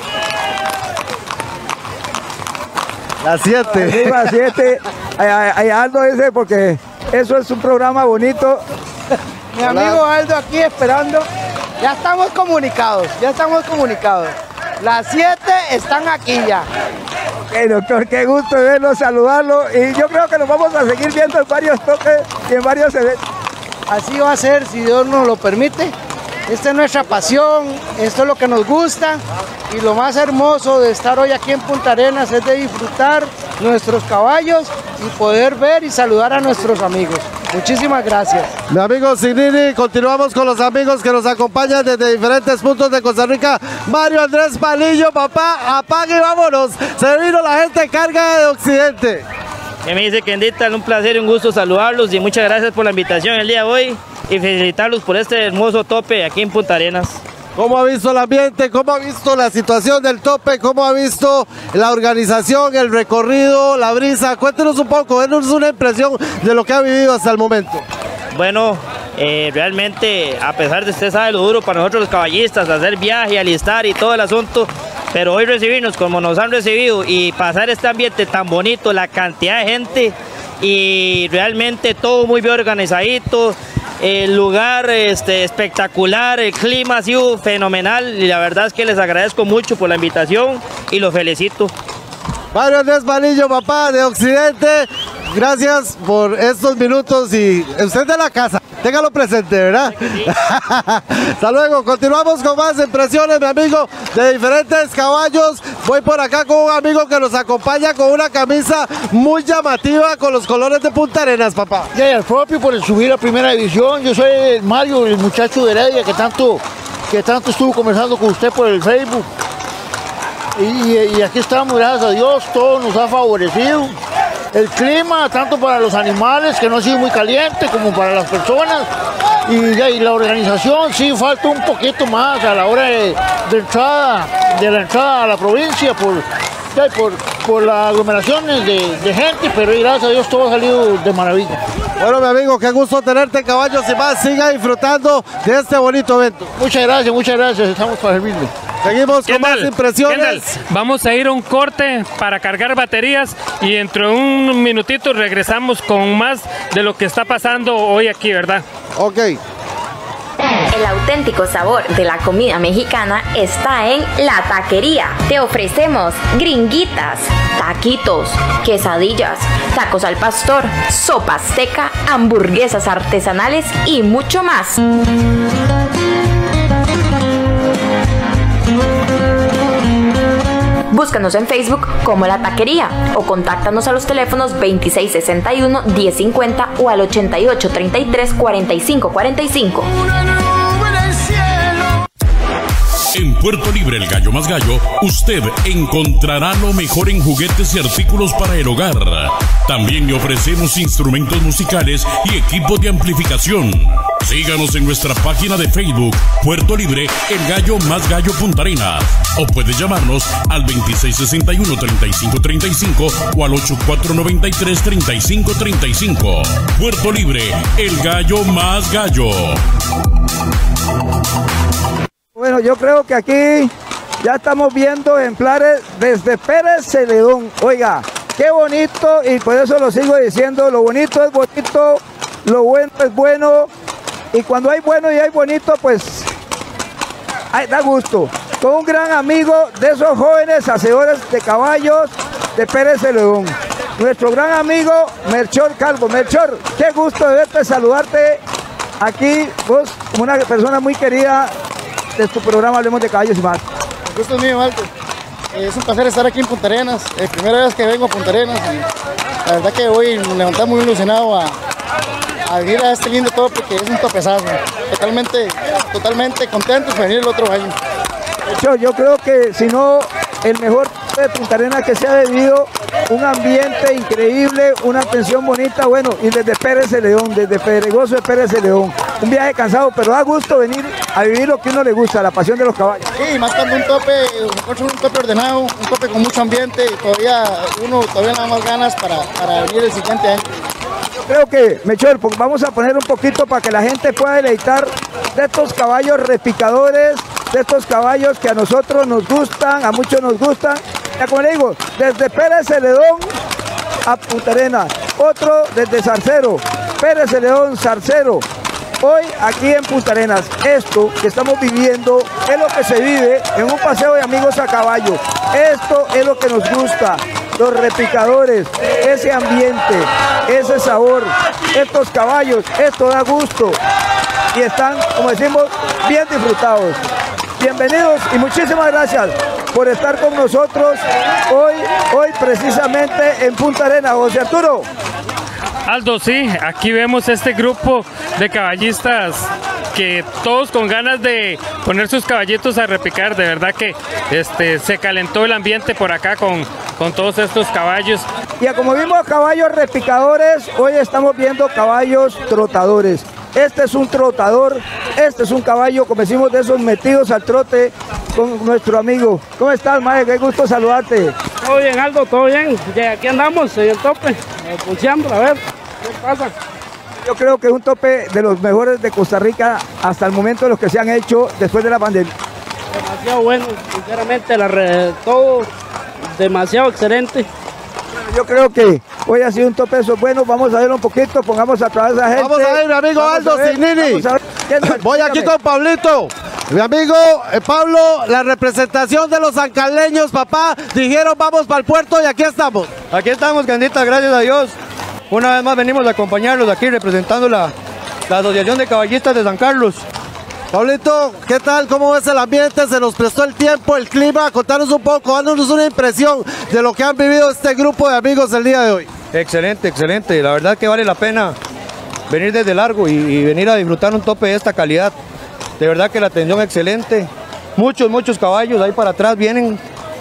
Las siete. Las siete. Ay, Aldo dice porque eso es un programa bonito. Mi amigo Aldo aquí esperando. Ya estamos comunicados, ya estamos comunicados. Las siete están aquí ya. Ok, doctor, qué gusto verlo, saludarlo. Y yo creo que nos vamos a seguir viendo en varios toques y en varios eventos. Así va a ser, si Dios nos lo permite. Esta es nuestra pasión, esto es lo que nos gusta. Y lo más hermoso de estar hoy aquí en Punta Arenas es de disfrutar nuestros caballos y poder ver y saludar a nuestros amigos. Muchísimas gracias. Mi amigo Cignini, continuamos con los amigos que nos acompañan desde diferentes puntos de Costa Rica. Mario Andrés Palillo, papá, apague y vámonos. Se vino la gente carga de Occidente. Que me dice Kendita, un placer y un gusto saludarlos y muchas gracias por la invitación el día de hoy y felicitarlos por este hermoso tope aquí en Punta Arenas. ¿Cómo ha visto el ambiente? ¿Cómo ha visto la situación del tope? ¿Cómo ha visto la organización, el recorrido, la brisa? Cuéntenos un poco, denos una impresión de lo que ha vivido hasta el momento. Bueno, eh, realmente, a pesar de usted sabe lo duro para nosotros los caballistas, hacer viaje, alistar y todo el asunto, pero hoy recibirnos como nos han recibido y pasar este ambiente tan bonito, la cantidad de gente y realmente todo muy bien organizadito. El lugar este, espectacular, el clima ha sido fenomenal y la verdad es que les agradezco mucho por la invitación y los felicito. Mario Andrés Palillo, papá de Occidente, gracias por estos minutos y usted de la casa, téngalo presente, ¿verdad? Sí. Hasta luego, continuamos con más impresiones, mi amigo, de diferentes caballos. Voy por acá con un amigo que nos acompaña con una camisa muy llamativa con los colores de Punta Arenas, papá. Y al propio por el subir a primera división, yo soy Mario, el muchacho de Heredia que tanto, que tanto estuvo conversando con usted por el Facebook. Y, y aquí estamos, gracias a Dios, todo nos ha favorecido. El clima, tanto para los animales, que no ha sido muy caliente, como para las personas. Y, y la organización, sí, falta un poquito más a la hora de, de, entrada, de la entrada a la provincia por, por, por las aglomeraciones de, de gente, pero gracias a Dios todo ha salido de maravilla. Bueno, mi amigo, qué gusto tenerte, caballos y más. Siga disfrutando de este bonito evento. Muchas gracias, muchas gracias. Estamos para servirle. Seguimos con Kendall, más impresiones. Kendall, vamos a ir a un corte para cargar baterías y dentro de un minutito regresamos con más de lo que está pasando hoy aquí, ¿verdad? Ok. El auténtico sabor de la comida mexicana está en La Taquería. Te ofrecemos gringuitas, taquitos, quesadillas, tacos al pastor, sopa azteca, hamburguesas artesanales y mucho más. Búscanos en Facebook como La Taquería o contáctanos a los teléfonos veintiséis sesenta y uno, diez cincuenta o al ochenta y ocho, treinta y tres, cuarenta y cinco cuarenta y cinco. En Puerto Libre, el gallo más gallo, usted encontrará lo mejor en juguetes y artículos para el hogar. También le ofrecemos instrumentos musicales y equipos de amplificación. Síganos en nuestra página de Facebook, Puerto Libre, el gallo más gallo Punta Arenas. O puede llamarnos al veintiséis sesenta y uno, treinta y cinco treinta y cinco o al ochenta y cuatro noventa y tres, treinta y cinco treinta y cinco. Puerto Libre, el gallo más gallo. Bueno, yo creo que aquí ya estamos viendo ejemplares desde Pérez Celedón. Oiga, qué bonito, y por eso lo sigo diciendo, lo bonito es bonito, lo bueno es bueno, y cuando hay bueno y hay bonito, pues ay, da gusto. Con un gran amigo de esos jóvenes hacedores de caballos de Pérez Celedón, nuestro gran amigo Melchor Calvo. Melchor, qué gusto de verte, saludarte aquí, vos como una persona muy querida de tu programa Hablemos de Caballos y más. Gusto mío, Walter. Es un placer estar aquí en Punta Arenas, es la primera vez que vengo a Punta Arenas y la verdad que hoy me levanté muy ilusionado a, a venir a este lindo tope que es un topezazo. Totalmente, totalmente contentos de venir el otro año. Yo, yo creo que si no, el mejor de Punta Arenas que se ha vivido, un ambiente increíble, una atención bonita, bueno, y desde Pérez Celedón, desde Pedregoso de Pérez Celedón, un viaje cansado, pero da gusto venir a vivir lo que a uno le gusta, la pasión de los caballos. Sí, más cuando un tope, un tope ordenado, un tope con mucho ambiente, y todavía uno todavía le da más ganas para, para venir el siguiente año. Yo creo que, Mechor, vamos a poner un poquito para que la gente pueda deleitar de estos caballos repicadores, de estos caballos que a nosotros nos gustan, a muchos nos gustan. Ya como le digo, desde Pérez Celedón a Punta Arenas, otro desde Zarcero, Pérez Celedón, Zarcero. Hoy aquí en Punta Arenas, esto que estamos viviendo es lo que se vive en un paseo de amigos a caballo. Esto es lo que nos gusta, los repicadores, ese ambiente, ese sabor, estos caballos, esto da gusto y están, como decimos, bien disfrutados. Bienvenidos y muchísimas gracias por estar con nosotros hoy, hoy precisamente en Punta Arenas. José Arturo. Aldo, sí, aquí vemos este grupo de caballistas que todos con ganas de poner sus caballitos a repicar. De verdad que este, se calentó el ambiente por acá con, con todos estos caballos. Y como vimos caballos repicadores, hoy estamos viendo caballos trotadores. Este es un trotador, este es un caballo, como decimos, de esos metidos al trote con nuestro amigo. ¿Cómo estás, Mae? Qué gusto saludarte. Todo bien, Aldo, todo bien. Ya aquí andamos en el tope, pulseando, a ver qué pasa. Yo creo que es un tope de los mejores de Costa Rica hasta el momento de los que se han hecho después de la pandemia. Demasiado bueno, sinceramente, la red, todo demasiado excelente. Yo creo que hoy ha sido un tope de esos buenos. Vamos a ver un poquito, pongamos a través de la gente. Vamos a ver, mi amigo Aldo Cignini. Voy aquí con Pablito. Mi amigo eh, Pablo, la representación de los zancaleños, papá, dijeron vamos para el puerto y aquí estamos. Aquí estamos, Candita, gracias a Dios. Una vez más venimos a acompañarlos aquí representando la, la Asociación de Caballistas de San Carlos. Pablito, ¿qué tal? ¿Cómo ves el ambiente? ¿Se nos prestó el tiempo, el clima? Contanos un poco, dándonos una impresión de lo que han vivido este grupo de amigos el día de hoy. Excelente, excelente. La verdad que vale la pena venir desde largo y, y venir a disfrutar un tope de esta calidad. De verdad que la atención excelente. Muchos, muchos caballos ahí para atrás vienen.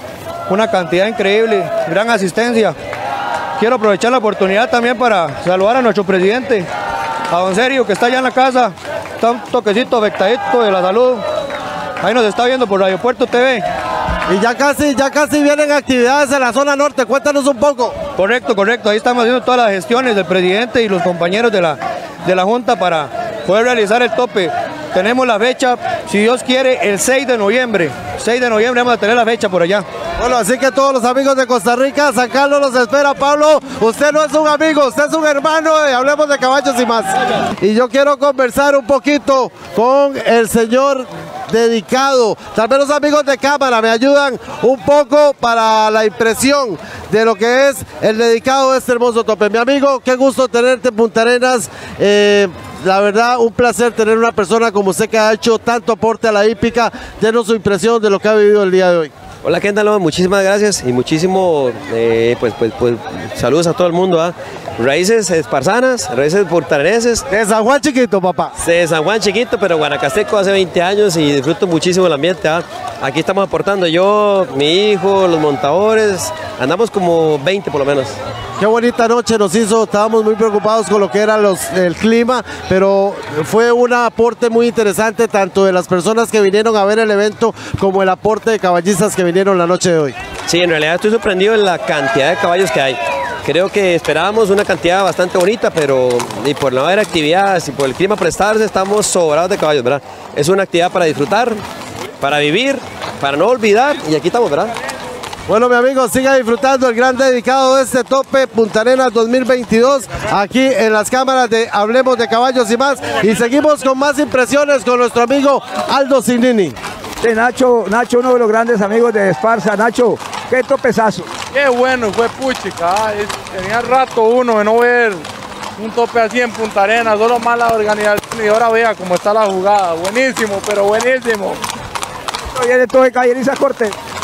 Una cantidad increíble, gran asistencia. Quiero aprovechar la oportunidad también para saludar a nuestro presidente, a don Sergio, que está allá en la casa. Está un toquecito afectadito de la salud. Ahí nos está viendo por Radio Puerto T V. Y ya casi, ya casi vienen actividades en la zona norte. Cuéntanos un poco. Correcto, correcto. Ahí estamos haciendo todas las gestiones del presidente y los compañeros de la, de la Junta para poder realizar el tope. Tenemos la fecha, si Dios quiere, el seis de noviembre. seis de noviembre vamos a tener la fecha por allá. Bueno, así que todos los amigos de Costa Rica, San Carlos los espera. Pablo, usted no es un amigo, usted es un hermano y hablemos de caballos y más. Y yo quiero conversar un poquito con el señor dedicado. Tal vez los amigos de cámara me ayudan un poco para la impresión de lo que es el dedicado de este hermoso tope. Mi amigo, qué gusto tenerte en Punta Arenas. Eh, La verdad, un placer tener una persona como usted que ha hecho tanto aporte a la hípica. Denos su impresión de lo que ha vivido el día de hoy. Hola, ¿qué tal? Muchísimas gracias y muchísimo, eh, pues, pues, pues, saludos a todo el mundo. ¿eh? Raíces esparzanas, raíces portareneses. De San Juan Chiquito, papá. De San Juan Chiquito, pero Guanacasteco hace veinte años y disfruto muchísimo el ambiente. ¿eh? Aquí estamos aportando yo, mi hijo, los montadores, andamos como veinte por lo menos. Qué bonita noche nos hizo, estábamos muy preocupados con lo que era los, el clima, pero fue un aporte muy interesante tanto de las personas que vinieron a ver el evento como el aporte de caballistas que vinieron la noche de hoy. Sí, en realidad estoy sorprendido en la cantidad de caballos que hay. Creo que esperábamos una cantidad bastante bonita, pero y por no haber actividades y por el clima prestarse, estamos sobrados de caballos, ¿verdad? Es una actividad para disfrutar, para vivir, para no olvidar, y aquí estamos, ¿verdad? Bueno, mi amigo, siga disfrutando el gran dedicado de este tope Punta Arenas dos mil veintidós aquí en las cámaras de Hablemos de Caballos y más. Y seguimos con más impresiones con nuestro amigo Aldo Cignini. Sí, Nacho, Nacho, uno de los grandes amigos de Esparza. Nacho, qué topezazo. Qué bueno, fue puchica. Tenía rato uno de no ver un tope así en Punta Arenas, solo mala organización y ahora vea cómo está la jugada. Buenísimo, pero buenísimo. Viene todo de Calleriza Corte.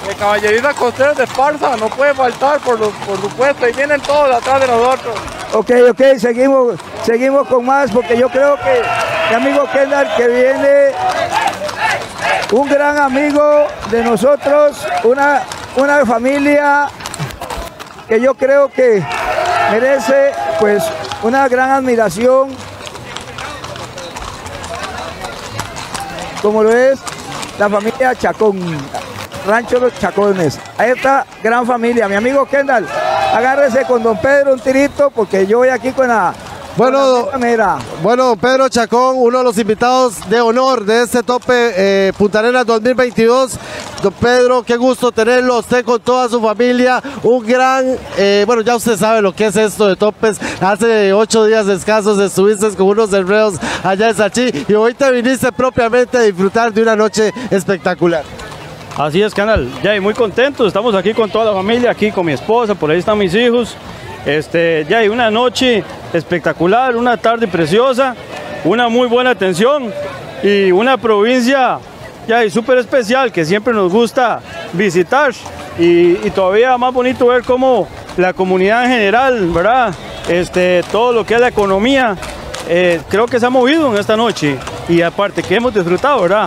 de caballerizas costeras de Esparza, no puede faltar, por, lo, por supuesto, y vienen todos atrás de nosotros. Ok, ok, seguimos, seguimos con más, porque yo creo que mi amigo Kendall, que viene, un gran amigo de nosotros, una, una familia que yo creo que merece pues una gran admiración, como lo es la familia Chacón, Rancho Los Chacones. A esta gran familia, mi amigo Kendall, agárrese con don Pedro un tirito, porque yo voy aquí con la... Bueno, bueno, don Pedro Chacón, uno de los invitados de honor de este tope eh, Punta Arenas dos mil veintidós. Don Pedro, qué gusto tenerlo, usted con toda su familia, un gran, eh, bueno, ya usted sabe lo que es esto de topes. Hace ocho días escasos estuviste con unos enredos allá en Sachí y hoy te viniste propiamente a disfrutar de una noche espectacular. Así es, canal, ya muy contentos, estamos aquí con toda la familia, aquí con mi esposa, por ahí están mis hijos. Este, ya hay una noche espectacular, una tarde preciosa, una muy buena atención y una provincia ya súper especial que siempre nos gusta visitar y, y todavía más bonito ver cómo la comunidad en general, ¿verdad? Este, todo lo que es la economía, eh, creo que se ha movido en esta noche y aparte que hemos disfrutado, ¿verdad?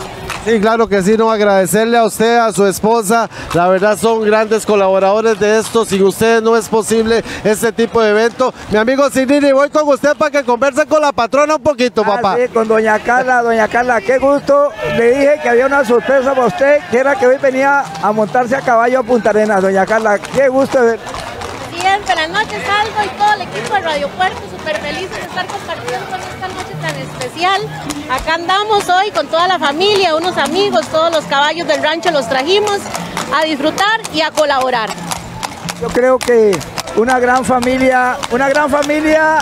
Sí, claro que sí, no, agradecerle a usted, a su esposa, la verdad son grandes colaboradores de esto, sin ustedes no es posible este tipo de evento. Mi amigo Signini, voy con usted para que converse con la patrona un poquito, ah, papá. Sí, con doña Carla, doña Carla, qué gusto, le dije que había una sorpresa para usted, que era que hoy venía a montarse a caballo a Punta Arenas, doña Carla, qué gusto de ver. Bien, buenas noches, Aldo y todo el equipo de Radio Puerto, súper felices de estar compartiendo con esta noche tan especial. Acá andamos hoy con toda la familia, unos amigos, todos los caballos del rancho los trajimos a disfrutar y a colaborar. Yo creo que una gran familia, una gran familia,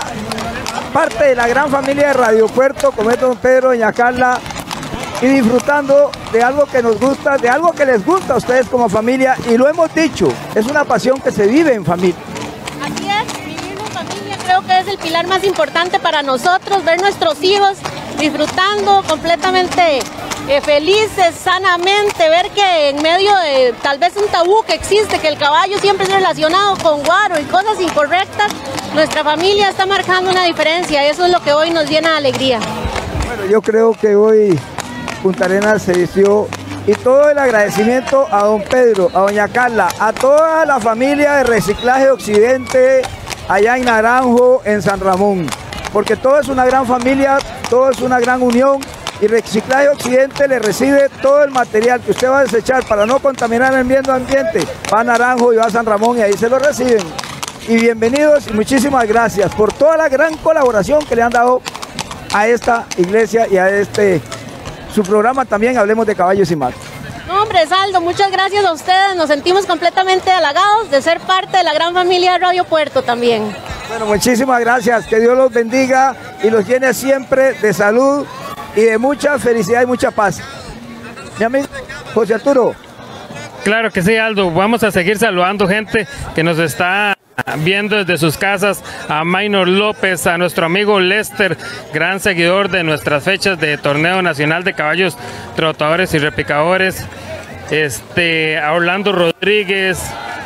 parte de la gran familia de Radio Puerto, como es don Pedro, doña Carla, y disfrutando de algo que nos gusta, de algo que les gusta a ustedes como familia, y lo hemos dicho, es una pasión que se vive en familia. Así es, vivir en familia creo que es el pilar más importante para nosotros, ver nuestros hijos disfrutando completamente eh, felices, sanamente, ver que en medio de tal vez un tabú que existe, que el caballo siempre es relacionado con guaro y cosas incorrectas, nuestra familia está marcando una diferencia, y eso es lo que hoy nos llena de alegría. Bueno, yo creo que hoy Punta Arenas se vistió, y todo el agradecimiento a don Pedro, a doña Carla, a toda la familia de Reciclaje Occidente allá en Naranjo, en San Ramón, porque todo es una gran familia, todo es una gran unión, y Reciclaje Occidente le recibe todo el material que usted va a desechar para no contaminar el medio ambiente, va a Naranjo y va a San Ramón y ahí se lo reciben. Y bienvenidos y muchísimas gracias por toda la gran colaboración que le han dado a esta iglesia y a este su programa también, Hablemos de Caballos y Más. No, hombre, Saldo, muchas gracias a ustedes, nos sentimos completamente halagados de ser parte de la gran familia de Radio Puerto también. Bueno, muchísimas gracias, que Dios los bendiga y los llene siempre de salud y de mucha felicidad y mucha paz. Mi amigo José Arturo. Claro que sí, Aldo, vamos a seguir saludando gente que nos está viendo desde sus casas, a Maynor López, a nuestro amigo Lester, gran seguidor de nuestras fechas de Torneo Nacional de Caballos Trotadores y Repicadores, este, a Orlando Rodríguez,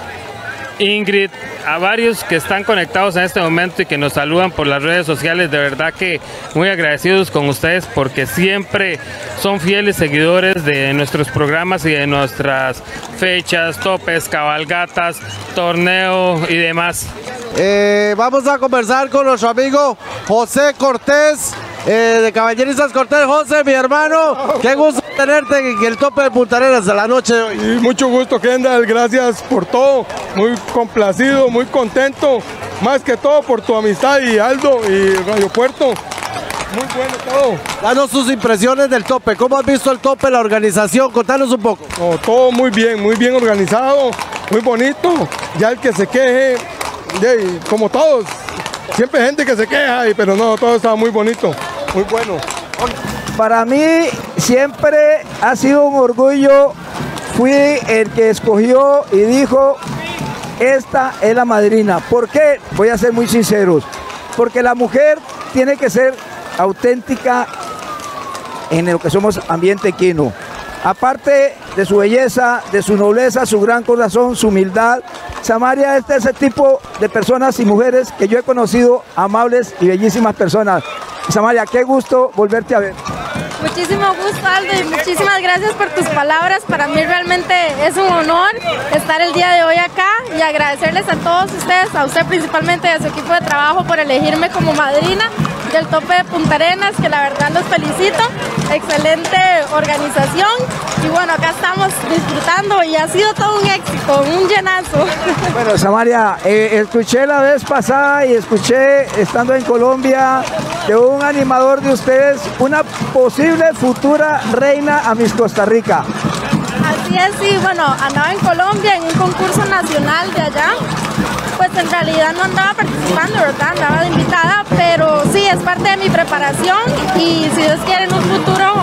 Ingrid, a varios que están conectados en este momento y que nos saludan por las redes sociales. De verdad que muy agradecidos con ustedes porque siempre son fieles seguidores de nuestros programas y de nuestras fechas, topes, cabalgatas, torneo y demás. Eh, vamos a conversar con nuestro amigo José Cortés, eh, de Caballerizas Cortés. José, mi hermano, qué gusto tenerte en el tope de Punta Arenas de la noche de hoy. Y mucho gusto, Kendall, gracias por todo, muy complacido, muy contento, más que todo por tu amistad y Aldo y Radio Puerto. Muy bueno todo. Danos tus impresiones del tope, ¿cómo has visto el tope, la organización? Contanos un poco. No, todo muy bien, muy bien organizado, muy bonito, ya el que se queje, como todos, siempre hay gente que se queja, pero no, todo está muy bonito, muy bueno. Para mí siempre ha sido un orgullo, fui el que escogió y dijo, esta es la madrina. ¿Por qué? Voy a ser muy sinceros, porque la mujer tiene que ser auténtica en lo que somos ambiente equino. Aparte de su belleza, de su nobleza, su gran corazón, su humildad, Samaria es de ese tipo de personas y mujeres que yo he conocido, amables y bellísimas personas. Samaria, qué gusto volverte a ver. Muchísimo gusto, Aldo, y muchísimas gracias por tus palabras. Para mí realmente es un honor estar el día de hoy acá y agradecerles a todos ustedes, a usted principalmente y a su equipo de trabajo por elegirme como madrina del tope de Punta Arenas, que la verdad los felicito. Excelente organización y bueno, acá estamos disfrutando y ha sido todo un éxito, un llenazo. Bueno, Samaria, eh, escuché la vez pasada y escuché estando en Colombia de un animador de ustedes, una posible futura reina a Miss Costa Rica. Así es, sí, bueno, andaba en Colombia en un concurso nacional de allá. Pues en realidad no andaba participando, ¿verdad? Andaba de invitada, pero sí, es parte de mi preparación y si Dios quiere en un futuro,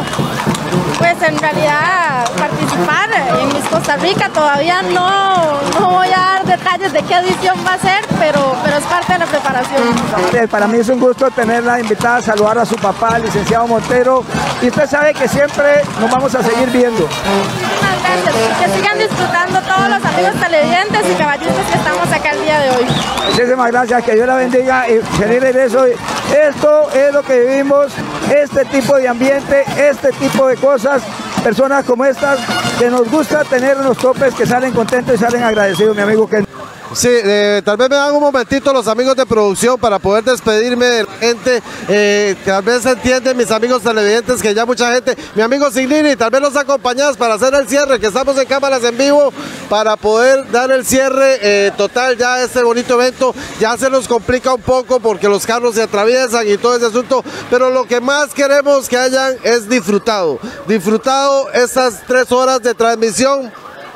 pues en realidad participar en Miss Costa Rica. Todavía no, no voy a dar detalles de qué edición va a ser, pero, pero es parte de la preparación. Para mí es un gusto tenerla invitada a saludar a su papá, el licenciado Montero, y usted sabe que siempre nos vamos a seguir viendo. Muchísimas gracias, que sigan disfrutando todos los amigos televidentes y caballistas que estamos acá el día de hoy. Muchísimas gracias, que Dios la bendiga y feliz regreso. Esto es lo que vivimos, este tipo de ambiente, este tipo de cosas, personas como estas, que nos gusta tener unos topes que salen contentos y salen agradecidos, mi amigo Ken. Sí, eh, tal vez me dan un momentito los amigos de producción para poder despedirme de la gente, eh, tal vez entienden mis amigos televidentes que ya mucha gente, mi amigo Signini, tal vez nos acompañas para hacer el cierre, que estamos en cámaras en vivo, para poder dar el cierre eh, total ya a este bonito evento. Ya se nos complica un poco porque los carros se atraviesan y todo ese asunto, pero lo que más queremos que hayan es disfrutado, disfrutado esas tres horas de transmisión.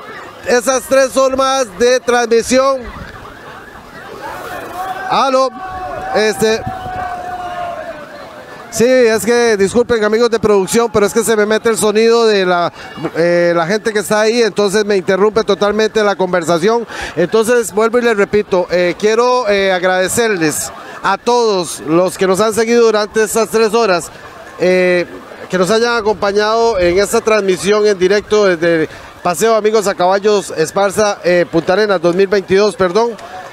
Esas tres horas de transmisión. Aló. Este. Sí, es que disculpen amigos de producción, pero es que se me mete el sonido de la, eh, la gente que está ahí, entonces me interrumpe totalmente la conversación. Entonces vuelvo y les repito, eh, quiero eh, agradecerles a todos los que nos han seguido durante estas tres horas, eh, que nos hayan acompañado en esta transmisión en directo desde Paseo Amigos a Caballos Esparza, eh, Punta Arenas dos mil veintidós, perdón.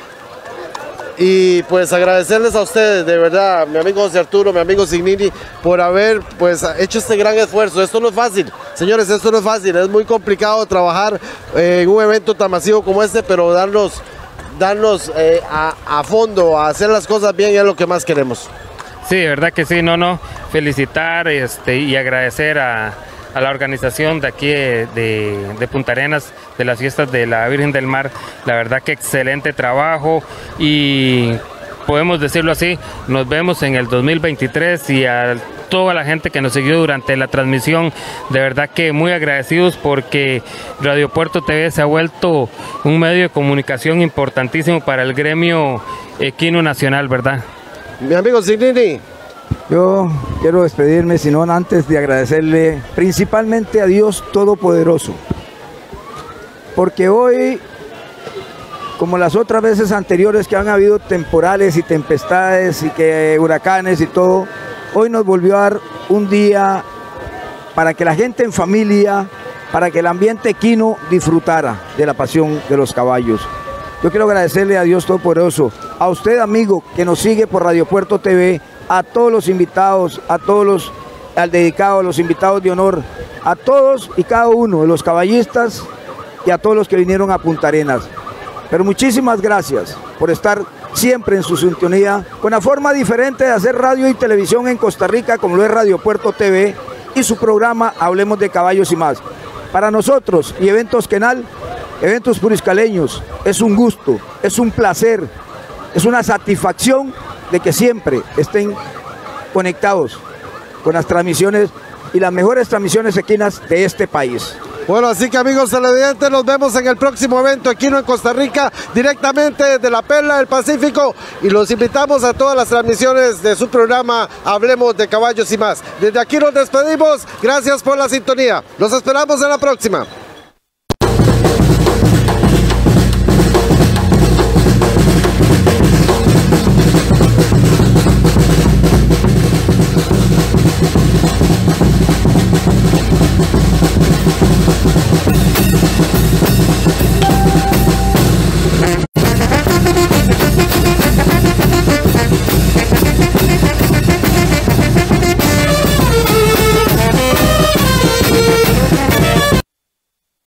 Y pues agradecerles a ustedes, de verdad, mi amigo José Arturo, mi amigo Signini, por haber pues hecho este gran esfuerzo. Esto no es fácil, señores, esto no es fácil, es muy complicado trabajar eh, en un evento tan masivo como este, pero darnos, darnos eh, a, a fondo, a hacer las cosas bien es lo que más queremos. Sí, de verdad que sí, no, no, felicitar este, y agradecer a... a la organización de aquí de, de, de Punta Arenas, de las fiestas de la Virgen del Mar. La verdad que excelente trabajo y podemos decirlo así, nos vemos en el dos mil veintitrés y a toda la gente que nos siguió durante la transmisión, de verdad que muy agradecidos porque Radio Puerto T V se ha vuelto un medio de comunicación importantísimo para el gremio equino nacional, ¿verdad? Mi amigo Signini. Yo quiero despedirme, sino antes de agradecerle principalmente a Dios Todopoderoso, porque hoy, como las otras veces anteriores que han habido temporales y tempestades y que huracanes y todo, hoy nos volvió a dar un día para que la gente en familia, para que el ambiente equino disfrutara de la pasión de los caballos. Yo quiero agradecerle a Dios Todopoderoso, a usted amigo que nos sigue por Radio Puerto T V, a todos los invitados, a todos los, al dedicado, a los invitados de honor, a todos y cada uno de los caballistas y a todos los que vinieron a Punta Arenas. Pero muchísimas gracias por estar siempre en su sintonía, con la forma diferente de hacer radio y televisión en Costa Rica, como lo es Radio Puerto T V y su programa Hablemos de Caballos y Más. Para nosotros y Eventos Quenal, Eventos Puriscaleños, es un gusto, es un placer, es una satisfacción de que siempre estén conectados con las transmisiones y las mejores transmisiones equinas de este país. Bueno, así que amigos televidentes, nos vemos en el próximo evento equino en Costa Rica, directamente desde la Perla del Pacífico, y los invitamos a todas las transmisiones de su programa Hablemos de Caballos y Más. Desde aquí nos despedimos, gracias por la sintonía, los esperamos en la próxima.